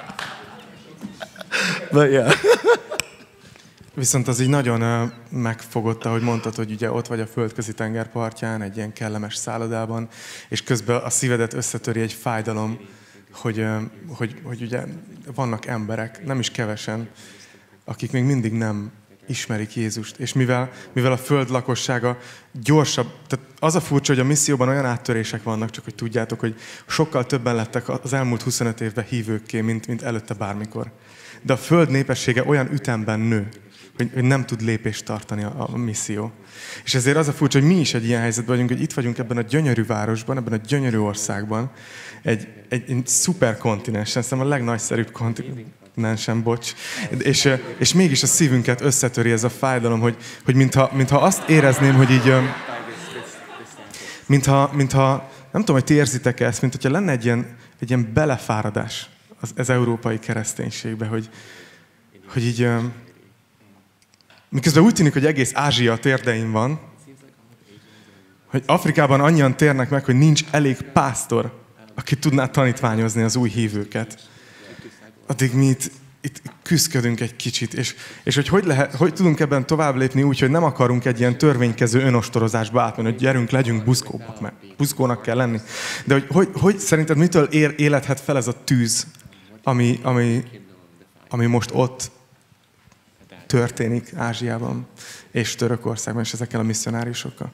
But yeah. Viszont az így nagyon uh, megfogott, ahogy mondtad, hogy ugye ott vagy a földközi tenger partján, egy ilyen kellemes szállodában, és közben a szívedet összetöri egy fájdalom, hogy, uh, hogy, hogy ugye vannak emberek, nem is kevesen, akik még mindig nem ismerik Jézust. És mivel, mivel a föld lakossága gyorsabb, tehát az a furcsa, hogy a misszióban olyan áttörések vannak, csak hogy tudjátok, hogy sokkal többen lettek az elmúlt huszonöt évben hívőkké, mint, mint előtte bármikor. De a föld népessége olyan ütemben nő, hogy, hogy nem tud lépést tartani a, a misszió. És ezért az a furcsa, hogy mi is egy ilyen helyzetben vagyunk, hogy itt vagyunk ebben a gyönyörű városban, ebben a gyönyörű országban, egy, egy, egy szuper kontinensen, szerintem a legnagyszerűbb kontinensen, bocs. És, és mégis a szívünket összetöri ez a fájdalom, hogy, hogy mintha, mintha azt érezném, hogy így, mintha, mintha nem tudom, hogy ti érzitek ezt, mint hogyha lenne egy ilyen, egy ilyen belefáradás az, az európai kereszténységbe, hogy, hogy így miközben úgy tűnik, hogy egész Ázsia a térdein van, hogy Afrikában annyian térnek meg, hogy nincs elég pásztor, aki tudná tanítványozni az új hívőket. Addig mi itt, itt küzdködünk egy kicsit, és, és hogy, hogy, lehet, hogy tudunk ebben tovább lépni úgy, hogy nem akarunk egy ilyen törvénykező önostorozásba átmenni, hogy gyerünk, legyünk buszkóbbak, mert buszkónak kell lenni. De hogy, hogy, hogy szerinted mitől ér, éledhet fel ez a tűz, ami, ami, ami most ott történik Ázsiában és Törökországban, és ezekkel a misszionáriusokkal?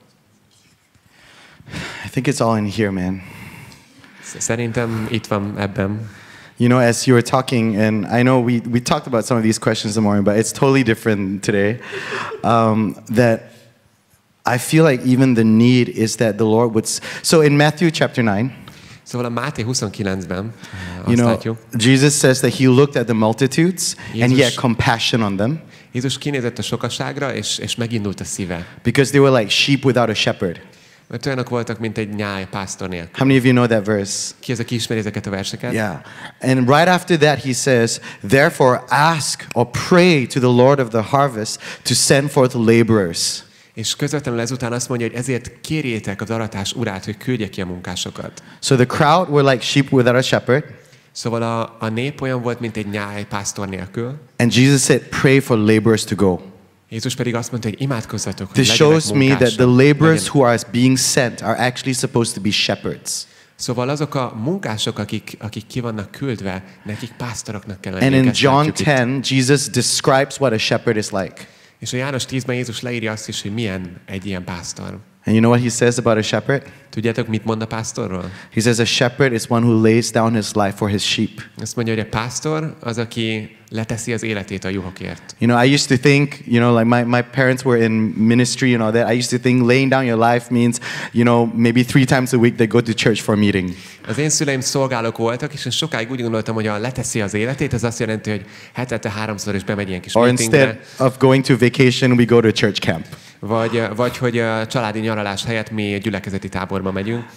I think it's all in here, man. Szerintem itt van ebben. You know, as you were talking, and I know we, we talked about some of these questions in the morning, but it's totally different today. Um, that I feel like even the need is that the Lord would... So in Matthew chapter nine, Szóval a Máté huszonkilencben you azt know, látjuk, Jesus says that he looked at the multitudes and he had Jézus- compassion on them Jézus kinézett a sokaságra, és, és megindult a szíve. because they were like sheep without a shepherd. Mert olyanok voltak, mint egy nyáj pásztor nélkül. How many of you know that verse? Ki az, aki ismeri ezeket a verseket? Yeah. And right after that, he says, therefore ask or pray to the Lord of the harvest to send forth laborers. És közvetlenül ezután azt mondja, hogy ezért kérjétek az aratás urát, hogy küldje ki a munkásokat. So the crowd were like sheep without a shepherd. Szóval a, a nép olyan volt, mint egy nyáj pásztor nélkül. And Jesus said, pray for laborers to go. Jézus pedig azt mondta, hogy imádkozzatok, hogy This legyenek shows me that munkások. the laborers Legyen- who are being sent are actually supposed to be shepherds. Szóval azok a munkások, akik, akik ki vannak küldve, nekik pásztoroknak kell And lenni. in John ten, Jesus describes what a shepherd is like. És a János tízben Jézus leírja azt is, hogy milyen egy ilyen pásztor. And you know what he says about a shepherd? Tudjátok, mit mond a pásztorról? He says a shepherd is one who lays down his life for his sheep. Azt mondja, hogy a pásztor az, aki leteszi az életét a juhokért. You know, I used to think, you know, like my, my parents were in ministry and all that. I used to think laying down your life means, you know, maybe three times a week they go to church for a meeting. Az én szüleim szolgálók voltak, és én sokáig úgy gondoltam, hogy a leteszi az életét, ez azt jelenti, hogy hetente háromszor is bemegy ilyen kis Or meetingre, instead of going to vacation, we go to church camp. vagy, vagy hogy a családi nyaralás helyett mi gyülekezeti táborba megyünk.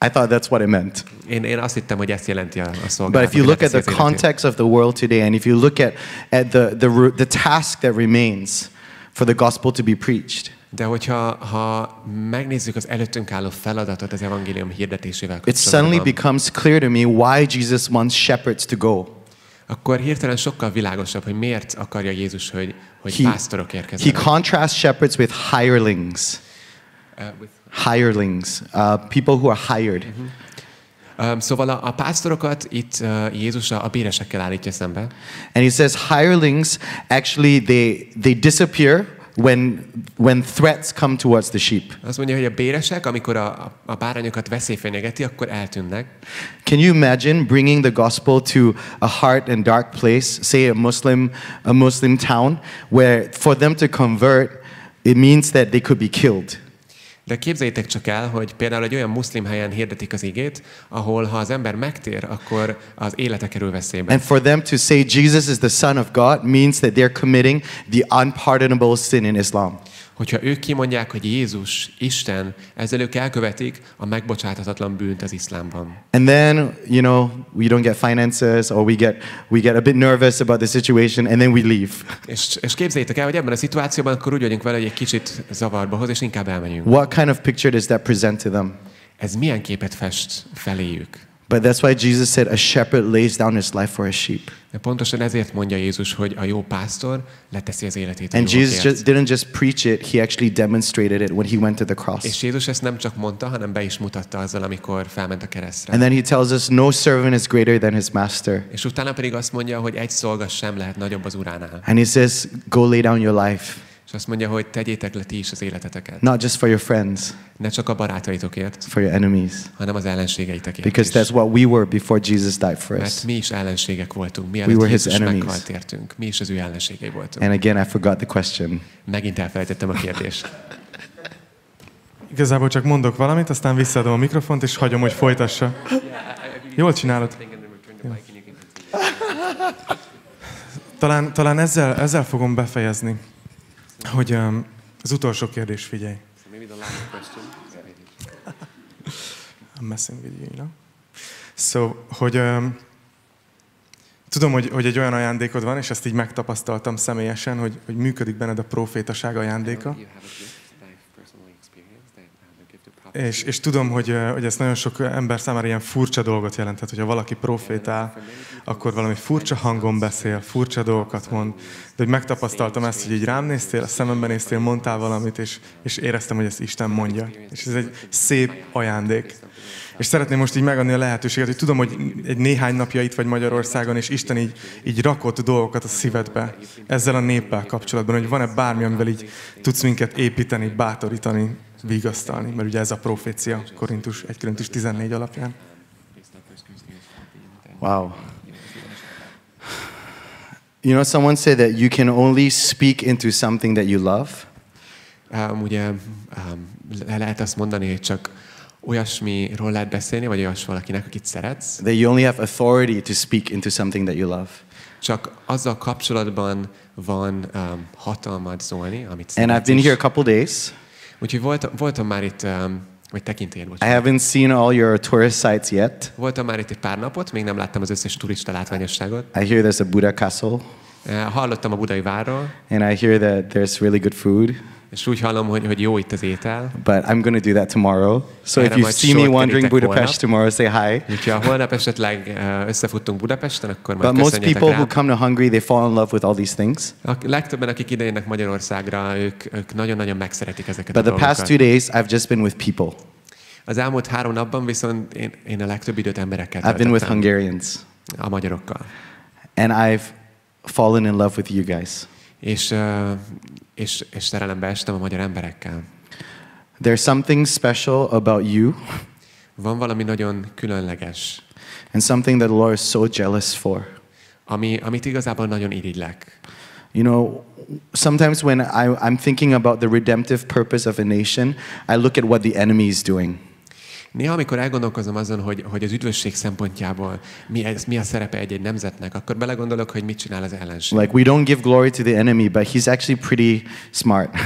I thought that's what it meant. Én, én azt hittem, hogy ezt jelenti a, a szolgálat. But if you look at the context of the world today, and if you look at, at the, the, the task that remains for the gospel to be preached, de hogyha ha megnézzük az előttünk álló feladatot az evangélium hirdetésével it suddenly kapcsolatban, becomes clear to me why Jesus wants shepherds to go. akkor hirtelen sokkal világosabb, hogy miért akarja Jézus, hogy, hogy He, pásztorok he érkezzenek. contrasts shepherds with hirelings. Uh, with- Hirelings, uh, people who are hired. Um, szóval a, a pásztorokat itt uh, Jézus a, a béresekkel állítja szembe. And he says hirelings actually they they disappear when when threats come towards the sheep. Azt mondja, hogy a béresek, amikor a, a, a bárányokat veszély fenyegeti, akkor eltűnnek. Can you imagine bringing the gospel to a hard and dark place, say a Muslim a Muslim town, where for them to convert it means that they could be killed. De képzeljétek csak el, hogy például egy olyan muszlim helyen hirdetik az igét, ahol ha az ember megtér, akkor az élete kerül veszélybe. And for them to say Jesus is the Son of God means that they're committing the unpardonable sin in Islam. Hogyha ők kimondják, hogy Jézus, Isten, ezzel ők elkövetik a megbocsáthatatlan bűnt az iszlámban. And then, you know, we don't get finances or we get we get a bit nervous about the situation and then we leave. És, és képzeljétek el, hogy ebben a szituációban akkor úgy vagyunk vele, hogy egy kicsit zavarba hoz, és inkább elmegyünk. What kind of picture does that present to them? Ez milyen képet fest feléjük? But that's why Jesus said a shepherd lays down his life for his sheep. De pontosan ezért mondja Jézus, hogy a jó pásztor leteszi az életét a And Jesus juhokért. just didn't just preach it, he actually demonstrated it when he went to the cross. És Jézus ezt nem csak mondta, hanem be is mutatta azzal, amikor felment a keresztre. And then he tells us no servant is greater than his master. És utána pedig azt mondja, hogy egy szolga sem lehet nagyobb az uránál. And he says, go lay down your life, És azt mondja, hogy tegyétek le ti is az életeteket. not just for your friends, Ne csak a barátaitokért, for your enemies. hanem az ellenségeitekért Because is. that's what we were before Jesus died for Mert us. mi is ellenségek voltunk. We Mielőtt were his Jézus enemies. meghalt értünk. Mi is az ő ellenségei voltunk. And again, I forgot the question. Megint elfelejtettem a kérdést. Igazából csak mondok valamit, aztán visszaadom a mikrofont, és hagyom, hogy folytassa. Jól csinálod. Talán, talán ezzel, ezzel fogom befejezni, hogy um, az utolsó kérdés, figyelj. I'm messing with you, you know? So, hogy um, tudom, hogy, hogy egy olyan ajándékod van, és ezt így megtapasztaltam személyesen, hogy, hogy működik benned a profétaság ajándéka. És, és tudom, hogy, hogy ez nagyon sok ember számára ilyen furcsa dolgot jelenthet, hogyha valaki profétál, akkor valami furcsa hangon beszél, furcsa dolgokat mond. De hogy megtapasztaltam ezt, hogy így rám néztél, a szememben néztél, mondtál valamit, és, és éreztem, hogy ezt Isten mondja. És ez egy szép ajándék. És szeretném most így megadni a lehetőséget, hogy tudom, hogy egy néhány napja itt vagy Magyarországon, és Isten így, így rakott dolgokat a szívedbe ezzel a néppel kapcsolatban, hogy van-e bármi, amivel így tudsz minket építeni, bátorítani, vigasztalni, mert ugye ez a profécia Korintus, egy Korintus tizennégy alapján. Wow. You know, someone said that you can only speak into something that you love. Um, ugye um, le lehet azt mondani, hogy csak olyasmiról lehet beszélni, vagy olyas valakinek, akit szeretsz. That you only have authority to speak into something that you love. Csak azzal kapcsolatban van um, hatalmad szólni, amit And I've szeretsz been is. here a couple days. Úgyhogy voltam, voltam már itt, um, vagy tekintélyen, I bocsánat. haven't seen all your tourist sites yet. Voltam már itt egy pár napot, még nem láttam az összes turista látványosságot. I hear there's a Buddha castle, Uh, Hallottam a budai várról, and I hear that there's really good food. és úgy hallom, hogy, hogy jó itt az étel. But I'm going to do that tomorrow. So if Erre you majd see me sort wandering kerítek Budapest tomorrow, say hi. Úgyhogy ha holnap esetleg uh, összefuttunk Budapesten, akkor majd But most köszönjetek people who rám. come to Hungary, they fall in love with all these things. A legtöbben, akik ide jönnek Magyarországra, ők, ők nagyon-nagyon megszeretik ezeket But a the past dolgokat. two days, I've just been with people. Az elmúlt három napban viszont én, én a legtöbb időt emberekkel I've been with töltöttem, Hungarians. a magyarokkal. And I've fallen in love with you guys. És, uh, és, és szerelembe estem a magyar emberekkel. There's something special about you Van valami nagyon különleges, and something that the Lord is so jealous for. ami, amit igazából nagyon irigylek. You know, sometimes when I, I'm thinking about the redemptive purpose of a nation, I look at what the enemy is doing. Néha, amikor elgondolkozom azon, hogy, hogy az üdvösség szempontjából mi, ez, mi a szerepe egy-egy nemzetnek, akkor belegondolok, hogy mit csinál az ellenség. Like, we don't give glory to the enemy, but he's actually pretty smart.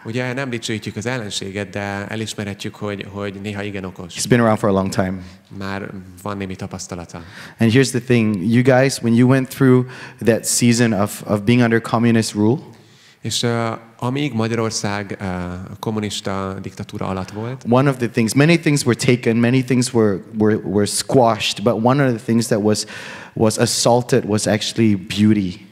Ugye nem dicsőítjük az ellenséget, de elismerhetjük, hogy, hogy néha igen okos. He's been around for a long time. Már van némi tapasztalata. And here's the thing, you guys, when you went through that season of, of being under communist rule, És uh, amíg Magyarország uh, kommunista diktatúra alatt volt, one of the things, many things were taken, many things were, were, were squashed, but one of the things that was, was assaulted was actually beauty.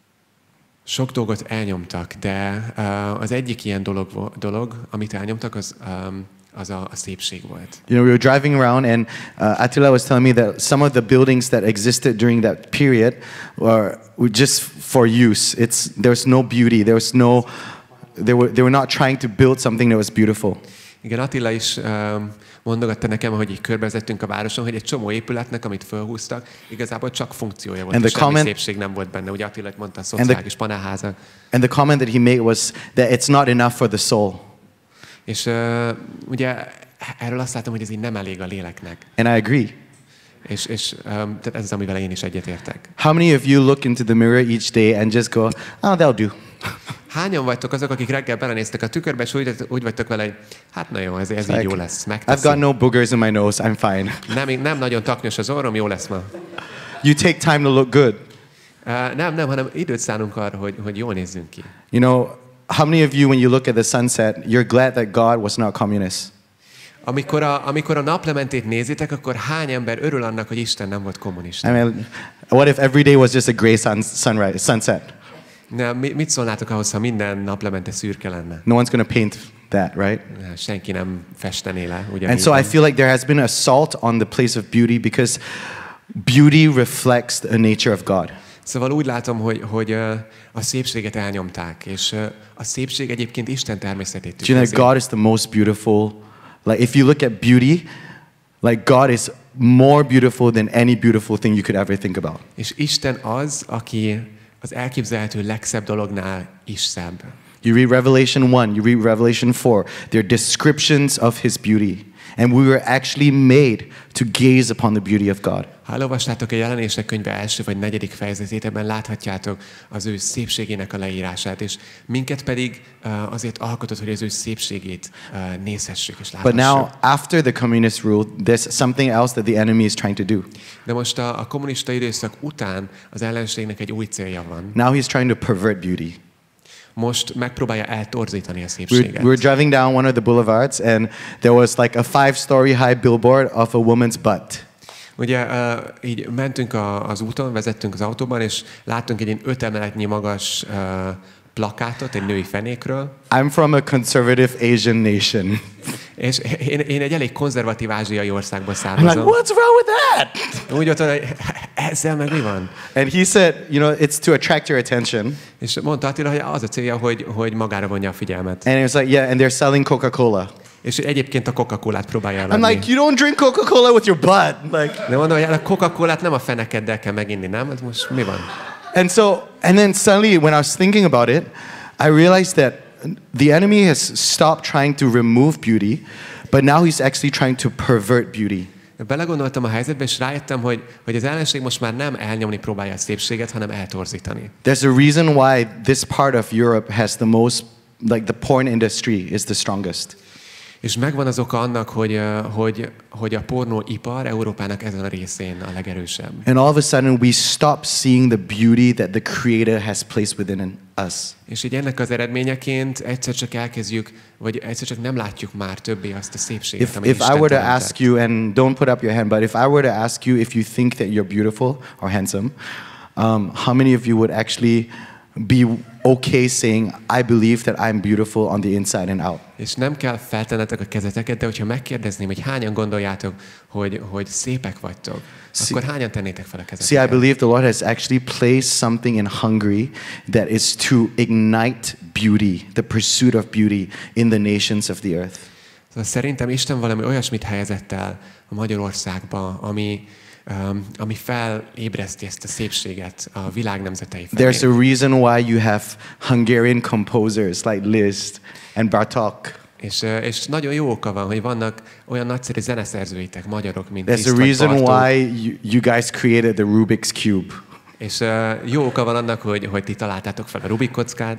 sok dolgot elnyomtak, de uh, az egyik ilyen dolog, dolog amit elnyomtak, az, um, az a, a szépség volt. You know, we were driving around and uh, Attila was telling me that some of the buildings that existed during that period were, were just for use. It's, there was no beauty, there was no, they were, they were not trying to build something that was beautiful. Igen, Attila is um, mondogatta nekem, hogy így körbevezettünk a városon, hogy egy csomó épületnek, amit felhúztak, igazából csak funkciója volt, And és the semmi comment- szépség nem volt benne. Ugye Attila mondta, a szociális panelházak. And the comment that he made was that it's not enough for the soul. És uh, ugye erről azt látom, hogy ez így nem elég a léleknek. And I agree. És, és um, tehát ez az, amivel én is egyetértek. How many of you look into the mirror each day and just go, oh, that'll do? Hányan vagytok azok, akik reggel belenéztek a tükörbe, és úgy, úgy vagytok vele, hogy hát na jó, ez, ez így Like, jó lesz, I've megteszem. got no boogers in my nose, I'm fine. Nem, nem nagyon taknyos az orrom, jó lesz ma. You take time to look good. Uh, nem, nem, hanem időt szánunk arra, hogy, hogy jól nézzünk ki. You know, how many of you, when you look at the sunset, you're glad that God was not communist? Amikor a, amikor a naplementét nézitek, akkor hány ember örül annak, hogy Isten nem volt kommunista? I mean, what if every day was just a gray sun, sunrise, sunset? Nem, mi- mit szólnátok ahhoz, ha minden naplemente szürke lenne? No one's going to paint that, right? Senki nem festené le, ugye? And so I feel like there has been assault on the place of beauty because beauty reflects the nature of God. Szóval úgy látom, hogy, hogy ö, a szépséget elnyomták, és ö, a szépség egyébként Isten természetét Do you know tükrözi. that God is the most beautiful? Like if you look at beauty, like God is more beautiful than any beautiful thing you could ever think about. És Isten az, aki az elképzelhető legszebb dolognál is szebb. You read Revelation one, you read Revelation four. They're descriptions of his beauty. And we were actually made to gaze upon the beauty of God. Ha elolvastátok a Jelenések könyve első vagy negyedik fejezetét, ebben láthatjátok az ő szépségének a leírását, és minket pedig uh, azért alkotott, hogy az ő szépségét uh, nézhessük és But now, láthassuk. after the communist rule, there's something else that the enemy is trying to do. De most a, a kommunista időszak után az ellenségnek egy új célja van. Now he's trying to pervert beauty. Most megpróbálja eltorzítani a We were, szépséget. we were driving down one of the boulevards, and there was like a five-story high billboard of a woman's butt. Ugye uh, így mentünk a, az úton, vezettünk az autóban, és láttunk egy ilyen öt emeletnyi magas uh, plakátot egy női fenékről. I'm from a conservative Asian nation. És én, én egy elég konzervatív ázsiai országból I'm like, származom. what's wrong with that? Úgy ott, hogy ezzel meg mi van? And he said, you know, it's to attract your attention. És mondta Attila, hogy az a célja, hogy, hogy magára vonja a figyelmet. And it was like, yeah, and they're selling Coca-Cola. És egyébként a Coca-Colát próbálja I'm eladni. like, you don't drink Coca-Cola with your butt. Like, De mondom, hogy a Coca-Colát nem a fenekeddel kell meginni, nem? Hát most mi van? and so, and then suddenly, when I was thinking about it, I realized that the enemy has stopped trying to remove beauty, but now he's actually trying to pervert beauty. Belegondoltam a helyzetbe, és rájöttem, hogy, hogy az ellenség most már nem elnyomni próbálja a szépséget, hanem eltorzítani. There's a reason why this part of Europe has the most, like the porn industry is the strongest. És megvan az oka annak, hogy, uh, hogy, hogy a pornóipar Európának ezen a részén a legerősebb. And all of a sudden we stop seeing the beauty that the Creator has placed within us. És így ennek az eredményeként egyszer csak elkezdjük, vagy egyszer csak nem látjuk már többé azt a szépséget, If, amit if Isten I were to teremtett. ask you, and don't put up your hand, but if I were to ask you if you think that you're beautiful or handsome, um, how many of you would actually be okay saying, I believe that I'm beautiful on the inside and out? És nem kell feltennetek a kezeteket, de hogyha megkérdezném, hogy hányan gondoljátok, hogy, hogy szépek vagytok, See- akkor hányan tennétek fel a See, I kezeteket? believe the Lord has actually placed something in Hungary that is to ignite beauty, the pursuit of beauty in the nations of the earth. Szóval szerintem Isten valami olyasmit helyezett el a Magyarországba, ami, um, ami felébreszti ezt a szépséget a világ nemzetei felé. There's a reason why you have Hungarian composers like Liszt and Bartók. És, uh, és nagyon jó oka van, hogy vannak olyan nagyszerű zeneszerzőitek, magyarok, mint There's Liszt a vagy reason Bartók. why you, you guys created the Rubik's Cube. És uh, jó oka van annak, hogy, hogy ti találtátok fel a Rubik kockát.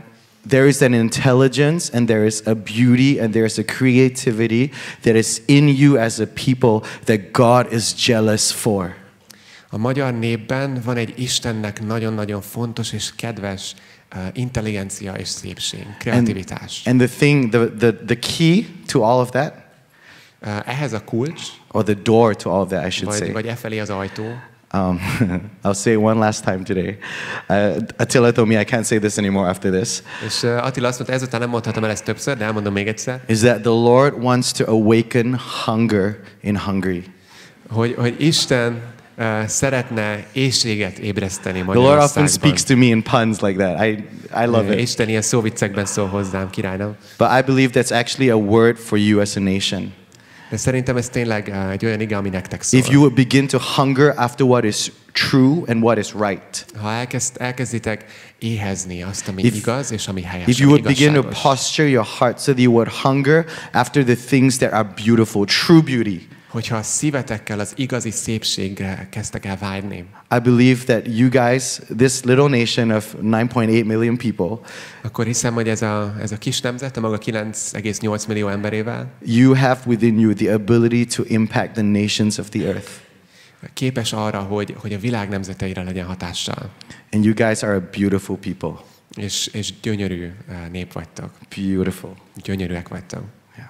there is an intelligence and there is a beauty and there is a creativity that is in you as a people that God is jealous for. A magyar népben van egy Istennek nagyon-nagyon fontos és kedves uh, intelligencia és szépség, kreativitás. And, and the thing, the, the, the key to all of that, uh, ehhez a kulcs, or the door to all of that, I should vagy, say. vagy e felé az ajtó. Um, I'll say it one last time today. Uh, Attila told me I can't say this anymore after this. És uh, Attila azt mondta, ezután nem mondhatom el ezt többször, de elmondom még egyszer. Is that the Lord wants to awaken hunger in Hungary. Hogy, hogy Isten uh, szeretne éhséget ébreszteni The Lord often Magyarországban. speaks to me in puns like that. I, I love it. Isten ilyen szóviccekben szól hozzám, király, nem? But I believe that's actually a word for you as a nation. De szerintem ez tényleg uh, egy olyan ige, ami nektek szól. If you would begin to hunger after what is true and what is right. Ha elkezd, elkezditek éhezni azt, ami If- igaz és ami helyes, If you ami would begin to igazságos. posture your heart so that you would hunger after the things that are beautiful, true beauty. Hogyha a szívetekkel az igazi szépségre kezdtek el vágyni, I believe that you guys, this little nation of nine point eight million people, akkor hiszem, hogy ez a, ez a kis nemzet, a maga kilenc egész nyolc millió emberével you have within you the ability to impact the nations of the earth. képes arra, hogy, hogy a világ nemzeteire legyen hatással. And you guys are a beautiful people. És, és gyönyörű uh, nép vagytok. Beautiful. Gyönyörűek vagytok. Yeah.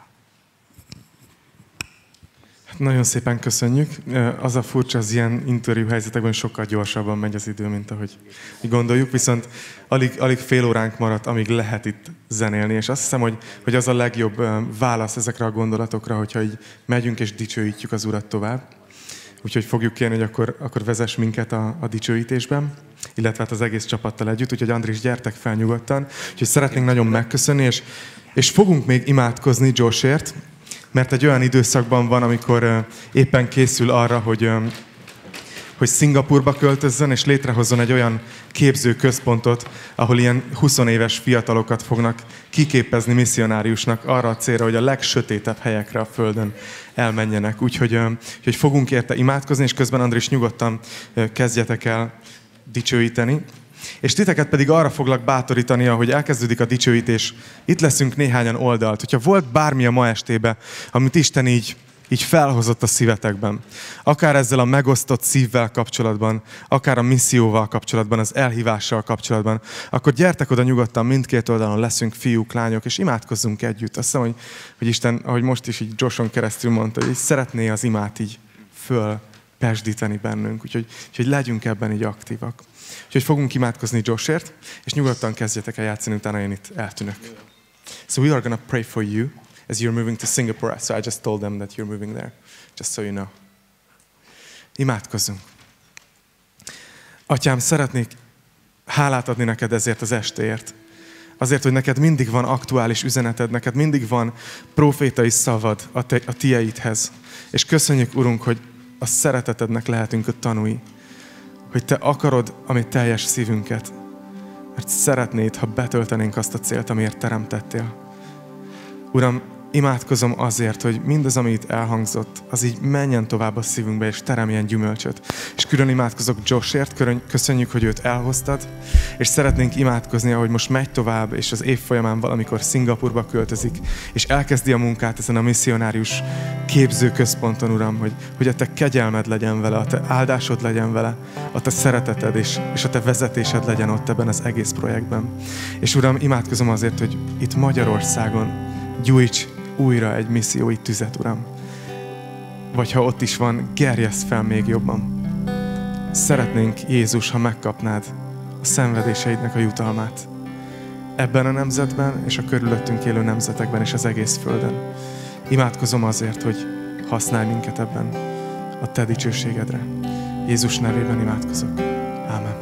Nagyon szépen köszönjük. Az a furcsa, az ilyen interjú helyzetekben sokkal gyorsabban megy az idő, mint ahogy gondoljuk, viszont alig, alig fél óránk maradt, amíg lehet itt zenélni, és azt hiszem, hogy, hogy az a legjobb válasz ezekre a gondolatokra, hogyha így megyünk és dicsőítjük az Urat tovább. Úgyhogy fogjuk kérni, hogy akkor, akkor vezess minket a, a dicsőítésben, illetve hát az egész csapattal együtt, úgyhogy Andris, gyertek fel nyugodtan. Úgyhogy szeretnénk nagyon megköszönni, és, és fogunk még imádkozni Joshért, mert egy olyan időszakban van, amikor uh, éppen készül arra, hogy, um, hogy Szingapurba költözzön, és létrehozzon egy olyan képzőközpontot, ahol ilyen huszonéves fiatalokat fognak kiképezni misszionáriusnak arra a célra, hogy a legsötétebb helyekre a Földön elmenjenek. Úgyhogy, um, úgyhogy fogunk érte imádkozni, és közben Andris nyugodtan uh, kezdjetek el dicsőíteni. És titeket pedig arra foglak bátorítani, ahogy elkezdődik a dicsőítés, itt leszünk néhányan oldalt. Hogyha volt bármi a ma estébe, amit Isten így, így felhozott a szívetekben, akár ezzel a megosztott szívvel kapcsolatban, akár a misszióval kapcsolatban, az elhívással kapcsolatban, akkor gyertek oda nyugodtan, mindkét oldalon leszünk fiúk, lányok, és imádkozzunk együtt. Azt hiszem, hogy, hogy Isten, ahogy most is így Joshon keresztül mondta, hogy így szeretné az imát így fölpesdíteni bennünk, úgyhogy, úgyhogy legyünk ebben így aktívak. Úgyhogy fogunk imádkozni Joshért, és nyugodtan kezdjetek el játszani, utána én itt eltűnök. So we are going to pray for you as you're moving to Singapore. So I just told them that you're moving there, just so you know. Imádkozzunk. Atyám, szeretnék hálát adni neked ezért az estéért. Azért, hogy neked mindig van aktuális üzeneted, neked mindig van profétai szavad a, te, a tieidhez. És köszönjük, Urunk, hogy a szeretetednek lehetünk a tanúi. Hogy te akarod a mi teljes szívünket, mert szeretnéd, ha betöltenénk azt a célt, amiért teremtettél. Uram, imádkozom azért, hogy mindaz, ami itt elhangzott, az így menjen tovább a szívünkbe, és teremjen gyümölcsöt. És külön imádkozok Joshért, köszönjük, hogy őt elhoztad, és szeretnénk imádkozni, ahogy most megy tovább, és az év folyamán valamikor Szingapurba költözik, és elkezdi a munkát ezen a misszionárius képzőközponton, Uram, hogy, hogy a te kegyelmed legyen vele, a te áldásod legyen vele, a te szereteted és, és a te vezetésed legyen ott ebben az egész projektben. És Uram, imádkozom azért, hogy itt Magyarországon gyújts újra egy missziói tüzet, Uram. Vagy ha ott is van, gerjeszd fel még jobban. Szeretnénk, Jézus, ha megkapnád a szenvedéseidnek a jutalmát. Ebben a nemzetben, és a körülöttünk élő nemzetekben, és az egész Földön. Imádkozom azért, hogy használj minket ebben a te dicsőségedre. Jézus nevében imádkozok. Ámen.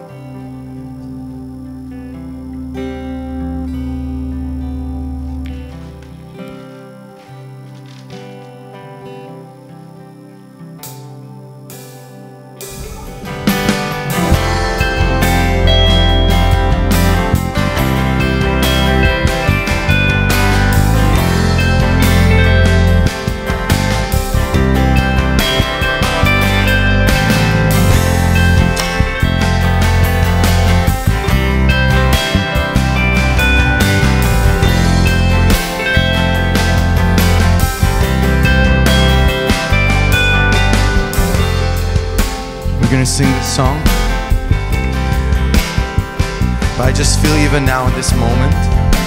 gonna sing this song. But I just feel even now in this moment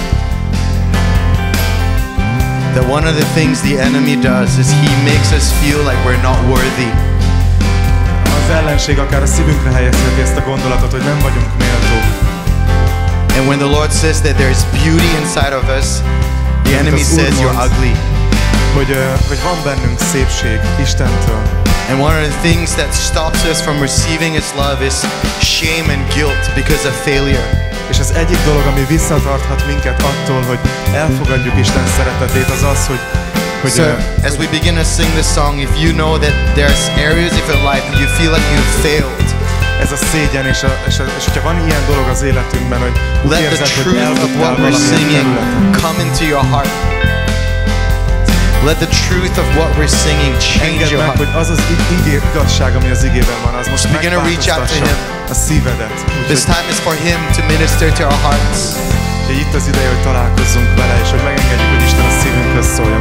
that one of the things the enemy does is he makes us feel like we're not worthy. Az ellenség akár a szívünkre helyezheti ezt a gondolatot, hogy nem vagyunk méltók. And when the Lord says that there is beauty inside of us, the enemy says you're ugly. Hogy, uh, hogy van bennünk szépség Istentől. And one of the things that stops us from receiving His love is shame and guilt because of failure. És az egyik dolog, ami visszatarthat minket attól, hogy elfogadjuk Isten szeretetét, az az, hogy, hogy So, uh, as we begin to sing this song, if you know that there's areas of your life that you feel like you've failed, ez a szégyen, és, a, és, a, és hogyha van ilyen dolog az életünkben, hogy úgy let érzed, the hogy truth of elbuktál what we're valamilyen singing területen. come into your heart. Let the truth of what we're singing change Engedd your meg, heart. hogy az az igé, igazság, ami az igében van, az most Begin to reach out to megváltoztassa a szívedet. This Úgyhogy time is for Him to minister to our hearts. hogy itt az ideje, hogy találkozzunk vele, és hogy megengedjük, hogy Isten a szívünkhöz szóljon.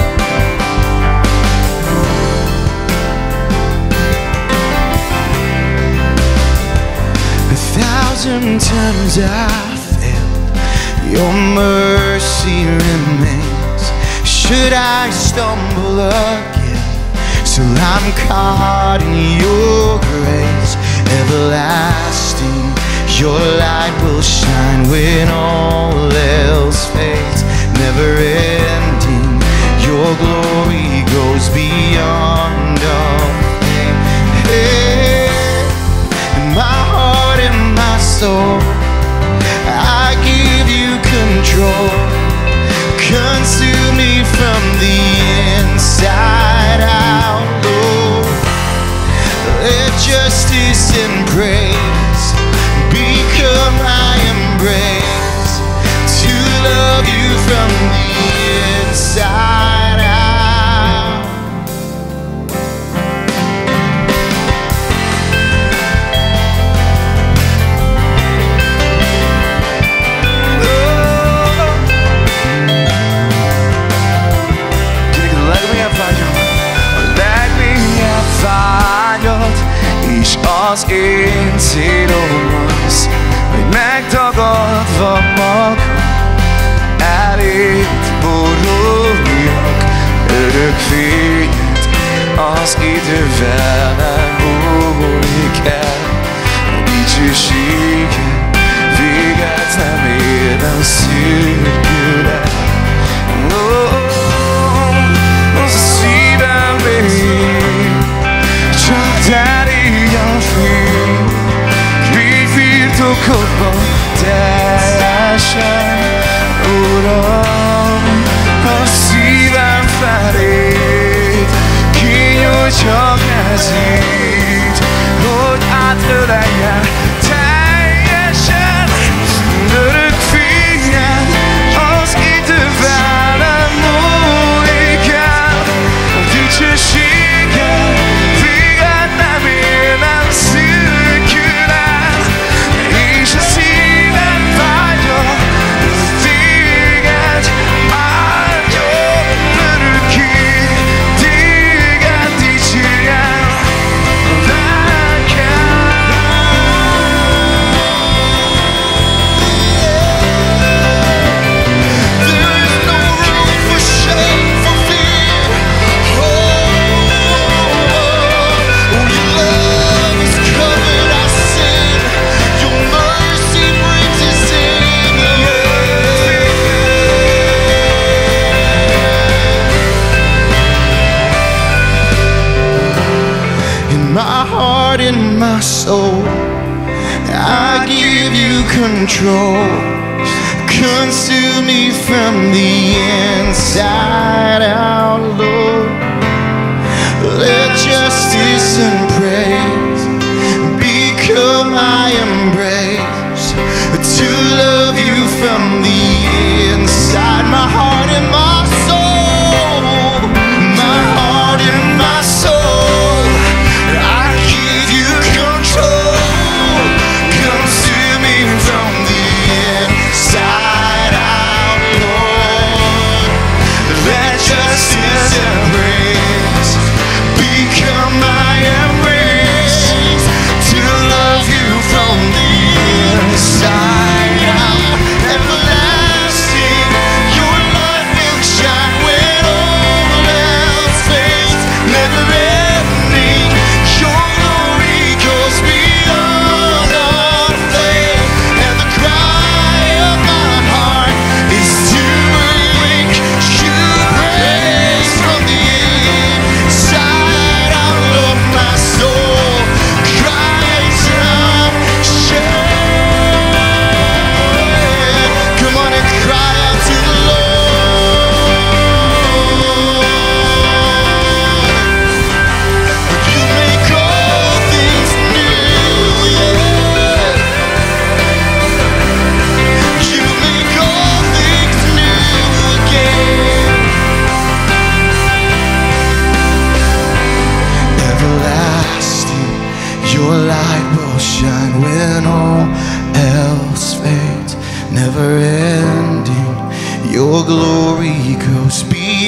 A thousand times I failed, Your mercy remains. Should I stumble again, so I'm caught in Your grace. Everlasting, Your light will shine when all else fades. Never ending, Your glory goes beyond all pain. Hey, in my heart and my soul, I give You control. Consume me from the inside out, Lord. Let justice and praise become my embrace, to love You from the inside out. És az én célom az, hogy megtagadva magam eléd boruljak. Örök fényed az idővel nem múlik el, a dicsőséged véget nem ér, nem szürkül el. Oh, az a szívem még csak terít a fény, birtokodban teljesen, Uram, a szívem felé kinyújtja kezét, hogy átölelje teljesen. Örök fényed az idővel nem múlik el, a dicsőséged véget nem ér, nem szürkül el, és a szívem vágya, téged áldjon örökké, téged dicsérjen lelkem. There is no room for shame, for fear. Oh, Your love has covered our sin. Your mercy brings us in. In my heart, in my soul, I give You control. Consume me from the inside out, Lord. Let justice and praise become my embrace, to love You from the inside. My heart and my soul, my heart and my soul, I give You control. Consume me from the inside out, Lord. Let justice and praise become my embrace,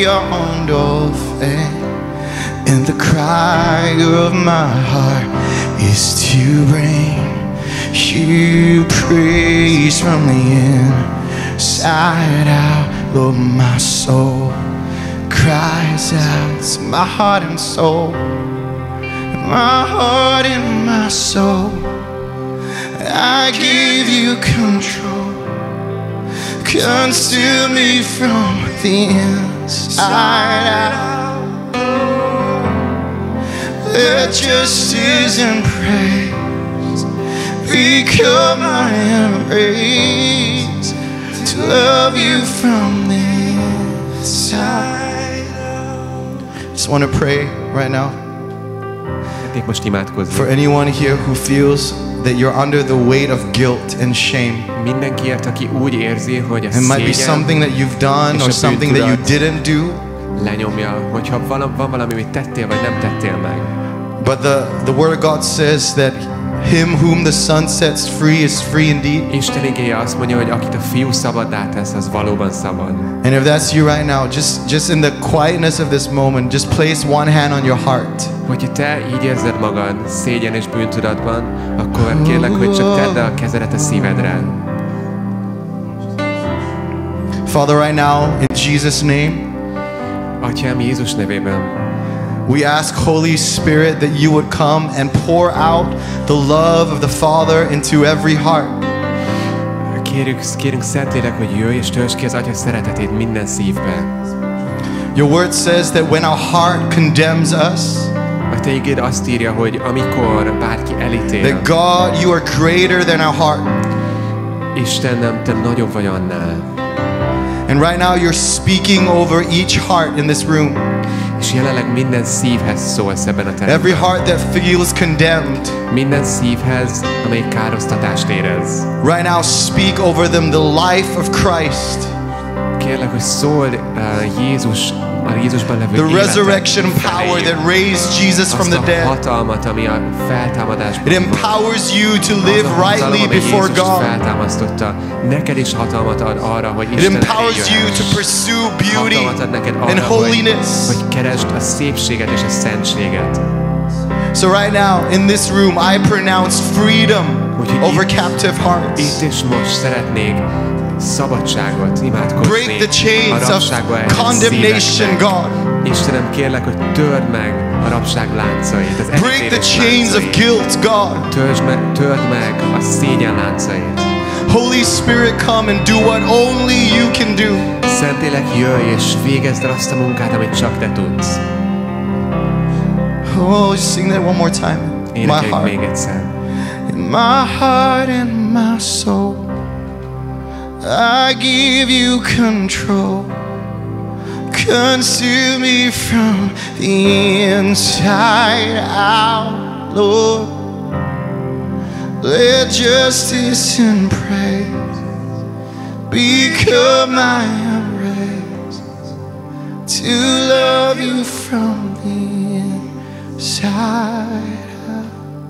beyond all faith. And the cry of my heart is to bring you praise from the inside out. Lord, my soul cries out, so my heart and soul, my heart and my soul, I give you control. Consume me from the inside out. Let justice and praise become my embrace, to love you from the inside out. Just want to pray right now most imádkozni. for anyone here who feels that you're under the weight of guilt and shame. Mindenkiért, aki úgy érzi, hogy a It might be something that you've done or something that you didn't do. lenyomja, hogyha van, van valami, amit tettél, vagy nem tettél meg. But the, the Word of God says that him whom the Son sets free is free indeed. Isten igéje azt mondja, hogy akit a Fiú szabaddá tesz, az valóban szabad. And if that's you right now, just, just in the quietness of this moment, just place one hand on your heart. Hogyha te így érzed magad szégyen és bűntudatban, akkor kérlek, hogy csak tedd a kezedet a szívedre. Father, right now, in Jesus' name, Atyám, Jézus nevében, we ask, Holy Spirit, that you would come and pour out the love of the Father into every heart. kérjük, kérünk Szentlélek, hogy jöjj és töltsd ki az Atya szeretetét minden szívbe. Your word says that when our heart condemns us, A te igéd azt írja, hogy amikor bárki elítél, that God, you are greater than our heart. Istenem, te nagyobb vagy annál. And right now you're speaking over each heart in this room. És jelenleg minden szívhez szólsz ebben a teremben. Every heart that feels condemned. Minden szívhez, amely károsztatást érez. Right now speak over them the life of Christ. Kérlek, hogy szólj uh, Jézus, a Jézusban levő The életet resurrection power feléjük. that raised Jesus from Azt the a dead. hatalmat, ami a feltámadásban It van. empowers you to Az live a hatalom, rightly ami before Jézust God. feltámasztotta. Neked is hatalmat ad arra, hogy It Isten elé empowers you jöhess. to pursue beauty Hatalmat ad neked arra, and hogy, holiness. hogy keresd a szépséget és a szentséget. So right now in this room I pronounce freedom Úgyhogy over itt- captive hearts. Itt és most szeretnék szabadságot imádkozni. Break the chains a of rabságba ejtett condemnation, szíveknek. God. Istenem, kérlek, hogy törd meg a rabság láncait, az Break the elítélés chains of láncait. guilt, God. Törd meg, törd meg a szégyen láncait. Holy Spirit, come and do what only you can do. Szentlélek, jöjj és végezd el azt a munkát, amit csak te tudsz. Oh, just sing that one more time. My Énekeljük még heart, egyszer. in my heart and my soul, I give you control. Consume me from the inside out, Lord. Let justice and praise become my embrace, to love you from the inside out.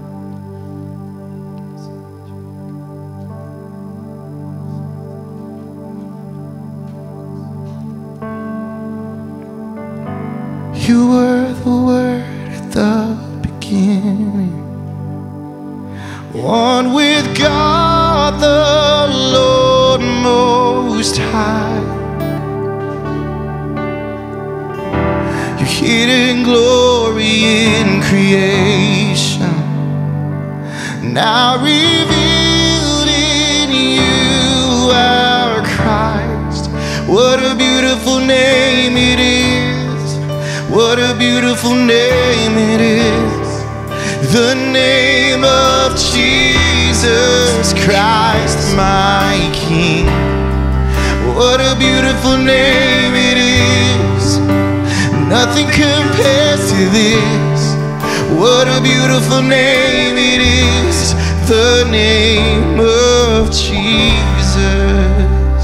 You were the Word at the beginning, one with God the Lord Most High. Your hidden glory in creation, now revealed in you, our Christ. What a beautiful name it is. What a beautiful name it is. The name of Jesus Christ, my King. What a beautiful name it is. Nothing compares to this. What a beautiful name it is. The name of Jesus.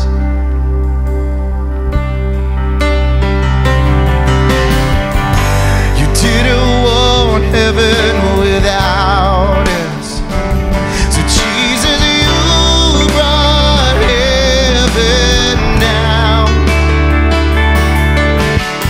You didn't want heaven without us. So Jesus, you brought heaven down.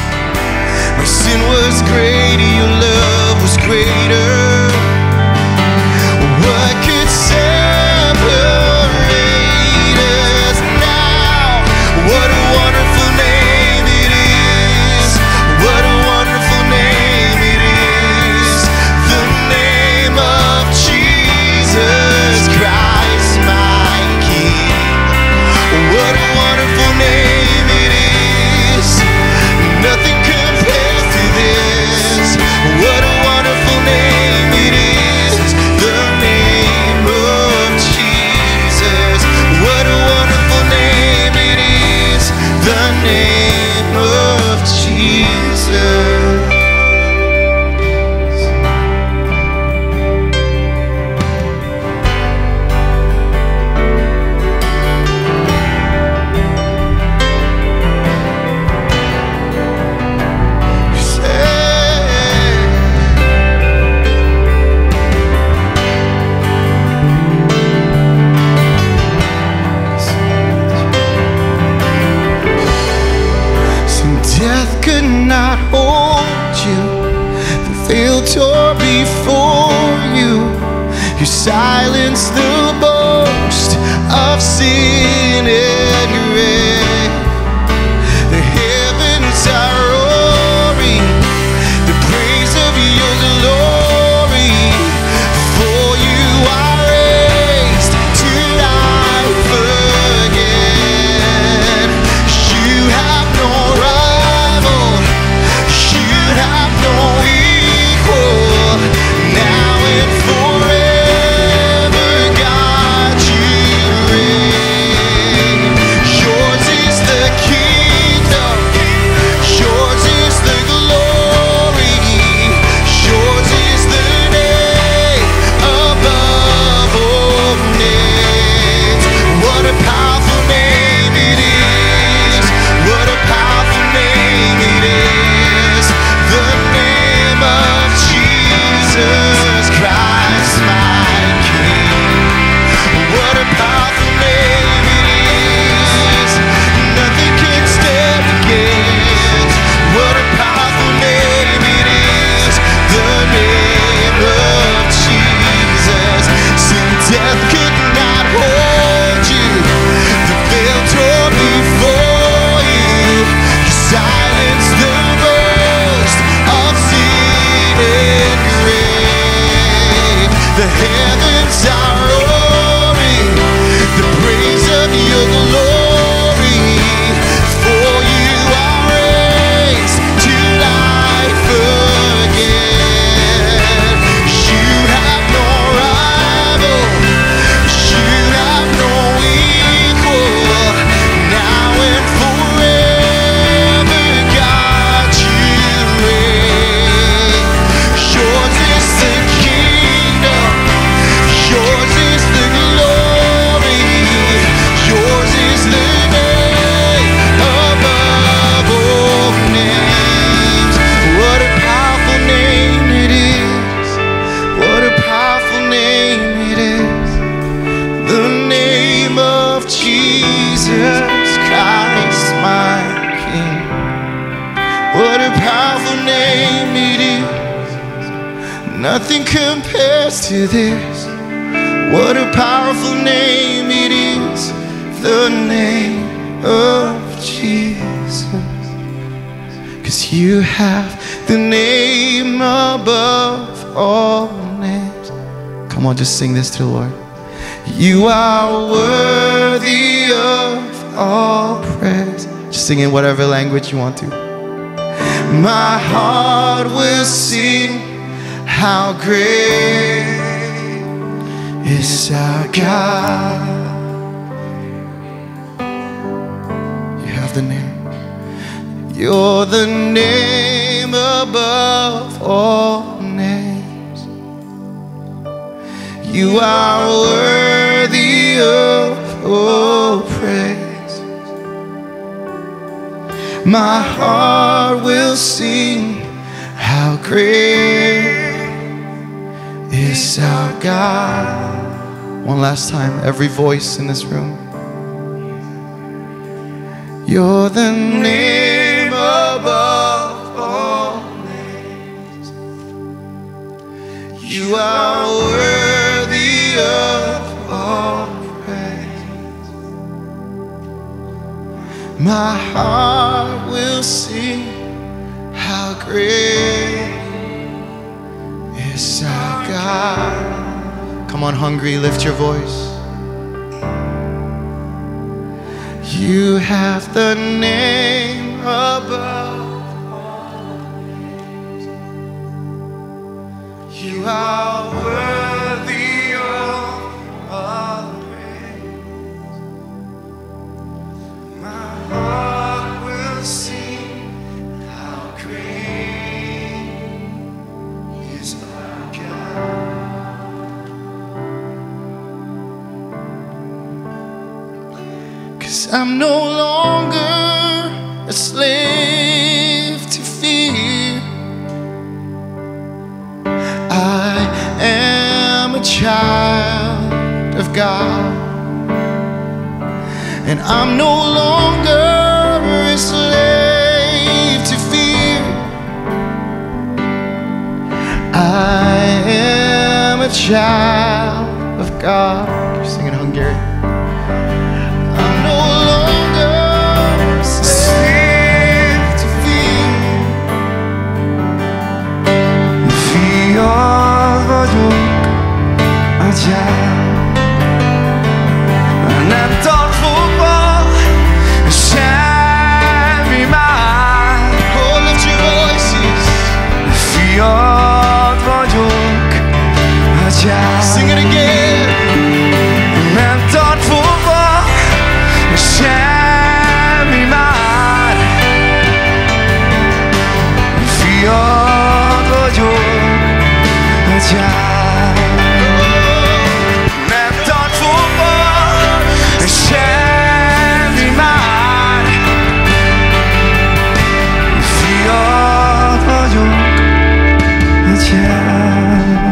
veil tore before you. You silenced the boast of sin and grave. The heavens are roaring the praise of your glory. For you are raised to life again. You have no rival, you have no equal. Now and forever, God, you reign. Yours is the kingdom, yours is the glory, yours is the name above all names. What a powerful name it is, what a powerful name it is, the name of Jesus Christ, my King. What a powerful name it is, nothing can stand against. What a powerful name it is, the name of Jesus. Sin, death could not hold you, the veil tore before you. You silenced the boast of sin and grave. The heavens are roaring the praise of your glory. For you are raised to life again. You have no rival, you have no equal. Now and forever, God, you reign. Yours is the kingdom, yours is the glory, yours is the name above all names. What a powerful name it is, what a powerful name it is, the name of Jesus Christ, my King. What a powerful name it is, nothing compares to this. What a powerful name it is, the name of Jesus. 'Cause you have the name above all names. Come on, just sing this to the Lord. You are worthy of all praise. Just sing in whatever language you want to. My heart will sing how great is our God. You have the name. You're the name above all names. You are worthy of all praise. My heart will sing how great is our God. One last time, every voice in this room. You're the name above all names. You are worthy of all praise. My heart will sing how great is our God. Come on, hungry, lift your voice. You have the name above all names. You are worthy of all praise. My heart will sing how great is our God. I'm no longer a slave to fear. I am a child of God, and I'm no longer a slave to fear. a child of God. You're singing Hungary. I'm no longer a slave to fear. Fiad vagyok, Atyám. Nem tart fogva semmi már. Oh, lift your voices. Fiad vagyok, Atyám. Sing it again. Nem tart fogva semmi már. Fiad vagyok, Atyám. Semmi már. Fiad vagyok, Atyám.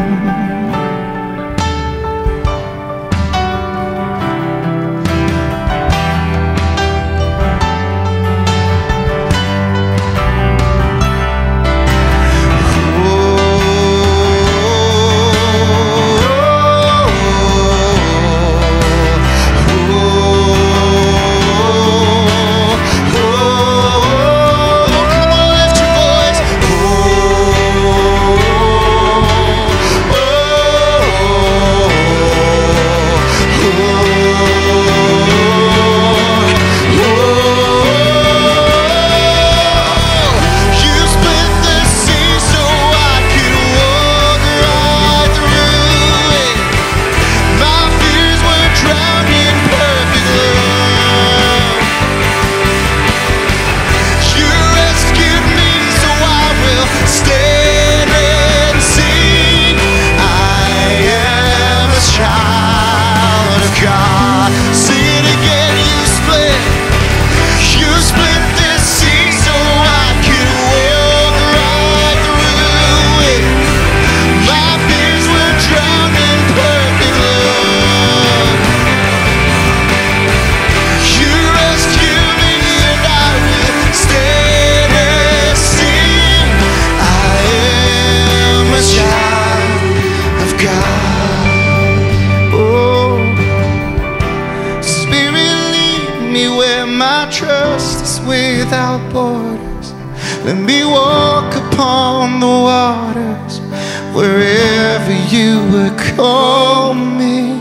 Let me walk upon the waters wherever you would call me.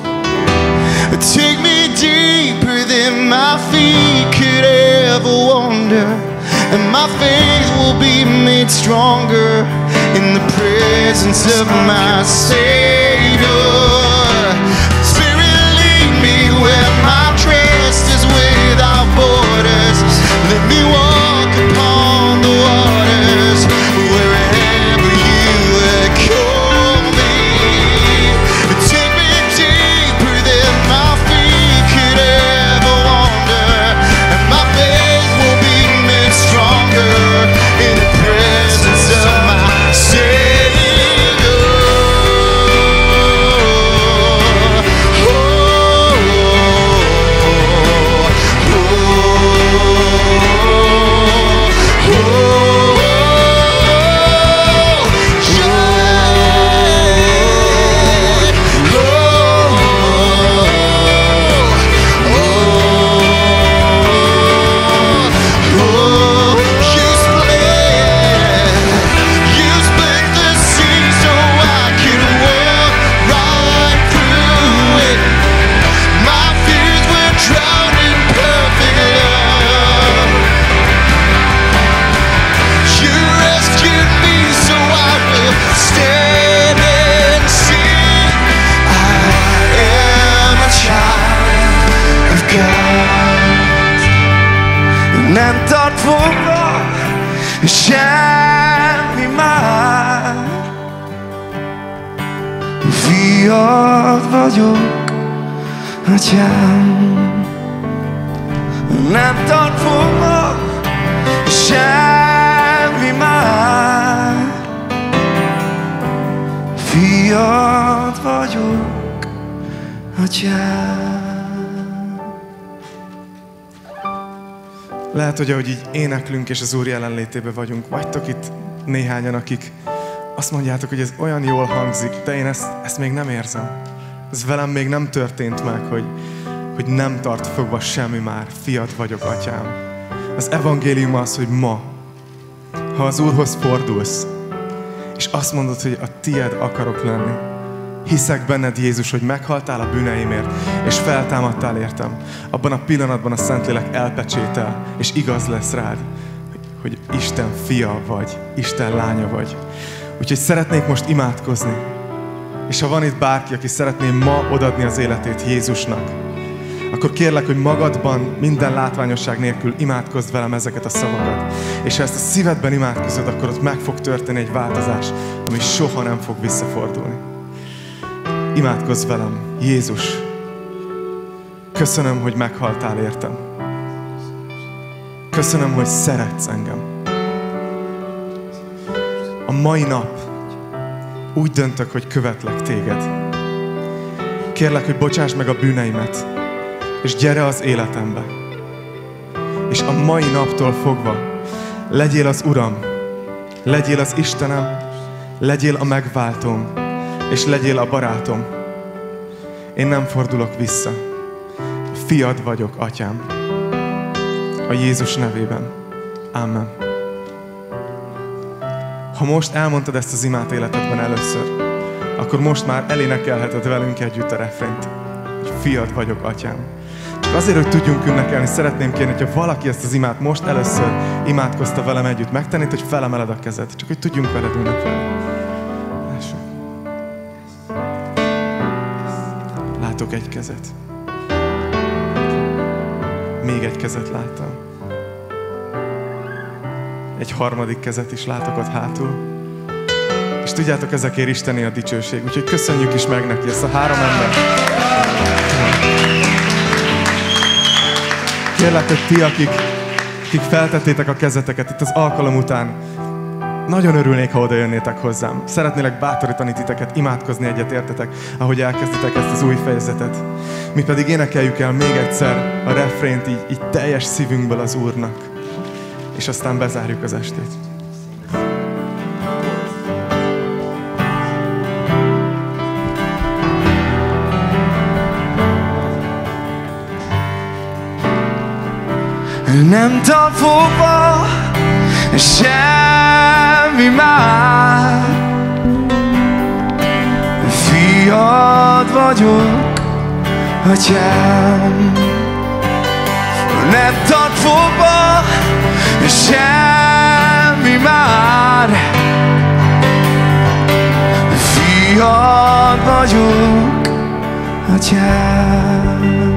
Take me deeper than my feet could ever wander, and my faith will be made stronger in the presence of my Savior. Spirit, lead me where my trust is without borders. Let me walk upon the waters wherever you would call me. Take me deeper than my feet could ever wander, and my faith will be made stronger in the presence of my Savior. Oh, oh, oh, oh. Nem tart fogva semmi már. Fiad vagyok, Atyám. Nem tart fogva semmi már. Fiad vagyok, Atyám. Lehet, hogy ahogy így éneklünk és az Úr jelenlétében vagyunk, vagytok itt néhányan, akik azt mondjátok, hogy ez olyan jól hangzik, de én ezt, ezt még nem érzem. Ez velem még nem történt meg, hogy, hogy nem tart fogva semmi már. Fiad vagyok, atyám. Az evangélium az, hogy ma, ha az Úrhoz fordulsz, és azt mondod, hogy a tied akarok lenni, hiszek benned, Jézus, hogy meghaltál a bűneimért, és feltámadtál értem. Abban a pillanatban a Szentlélek elpecsétel, és igaz lesz rád, hogy Isten fia vagy, Isten lánya vagy. Úgyhogy szeretnék most imádkozni. És ha van itt bárki, aki szeretné ma odaadni az életét Jézusnak, akkor kérlek, hogy magadban minden látványosság nélkül imádkozd velem ezeket a szavakat. És ha ezt a szívedben imádkozod, akkor ott meg fog történni egy változás, ami soha nem fog visszafordulni. Imádkozz velem, Jézus, köszönöm, hogy meghaltál értem. Köszönöm, hogy szeretsz engem. A mai nap úgy döntök, hogy követlek téged. Kérlek, hogy bocsáss meg a bűneimet, és gyere az életembe. És a mai naptól fogva legyél az Uram, legyél az Istenem, legyél a megváltóm, és legyél a barátom. Én nem fordulok vissza. Fiad vagyok, atyám. A Jézus nevében. Amen. Ha most elmondtad ezt az imát életedben először, akkor most már elénekelheted velünk együtt a refrént, hogy fiad vagyok, atyám. Csak azért, hogy tudjunk ünnekelni, szeretném kérni, hogyha valaki ezt az imát most először imádkozta velem együtt, megtennéd, hogy felemeled a kezed, csak hogy tudjunk veled ünnepelni. Látok egy kezet. Még egy kezet láttam. Egy harmadik kezet is látok ott hátul. És tudjátok, ezekért Istené a dicsőség. Úgyhogy köszönjük is meg neki ezt a három ember. Kérlek, hogy ti, akik, akik feltettétek a kezeteket itt az alkalom után, nagyon örülnék, ha oda jönnétek hozzám. Szeretnélek bátorítani titeket, imádkozni egyet, értetek, ahogy elkezditek ezt az új fejezetet. Mi pedig énekeljük el még egyszer a refrént így, így teljes szívünkből az Úrnak. És aztán bezárjuk az estét. Nem tart fogva semmi már. Fiad vagyok, atyám. Nem tart fogva semmi már. Fiad vagyok, atyám.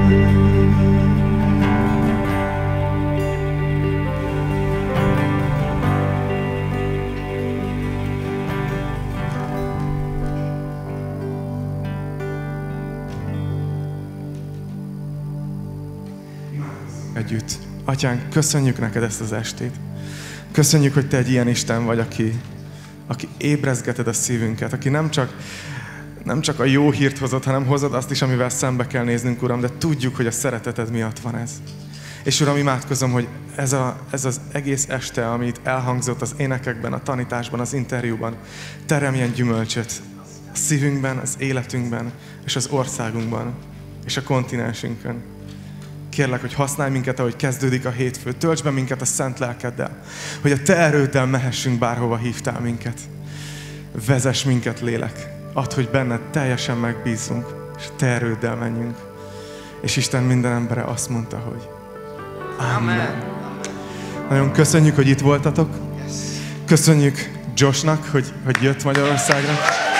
Együtt. Atyánk, köszönjük neked ezt az estét. Köszönjük, hogy te egy ilyen Isten vagy, aki, aki ébrezgeted a szívünket, aki nem csak, nem csak a jó hírt hozod, hanem hozod azt is, amivel szembe kell néznünk, Uram, de tudjuk, hogy a szereteted miatt van ez. És Uram, imádkozom, hogy ez, a, ez az egész este, amit elhangzott az énekekben, a tanításban, az interjúban, teremjen gyümölcsöt a szívünkben, az életünkben, és az országunkban, és a kontinensünkön. Kérlek, hogy használj minket, ahogy kezdődik a hétfő. Töltsd be minket a szent lelkeddel, hogy a te erőddel mehessünk bárhova hívtál minket. Vezess minket, lélek. Add, hogy benned teljesen megbízzunk, és te erőddel menjünk. És Isten minden embere azt mondta, hogy Amen. Nagyon köszönjük, hogy itt voltatok. Köszönjük Joshnak, hogy, hogy jött Magyarországra.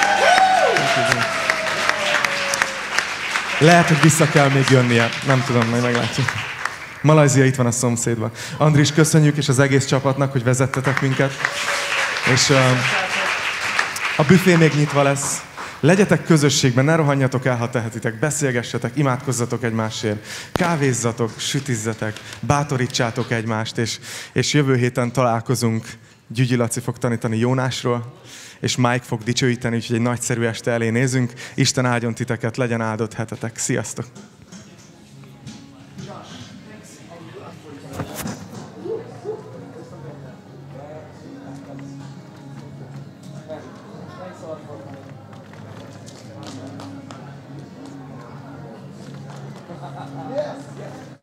Lehet, hogy vissza kell még jönnie. Nem tudom, majd meglátjuk. Malajzia itt van a szomszédban. Andris, köszönjük, és az egész csapatnak, hogy vezettetek minket. És uh, a büfé még nyitva lesz. Legyetek közösségben, ne rohanjatok el, ha tehetitek. Beszélgessetek, imádkozzatok egymásért. Kávézzatok, sütizzetek, bátorítsátok egymást, és, és jövő héten találkozunk. Gyügyi Laci fog tanítani Jónásról, és Mike fog dicsőíteni, úgyhogy egy nagyszerű este elé nézünk. Isten áldjon titeket, legyen áldott hetetek. Sziasztok! Yes, yes.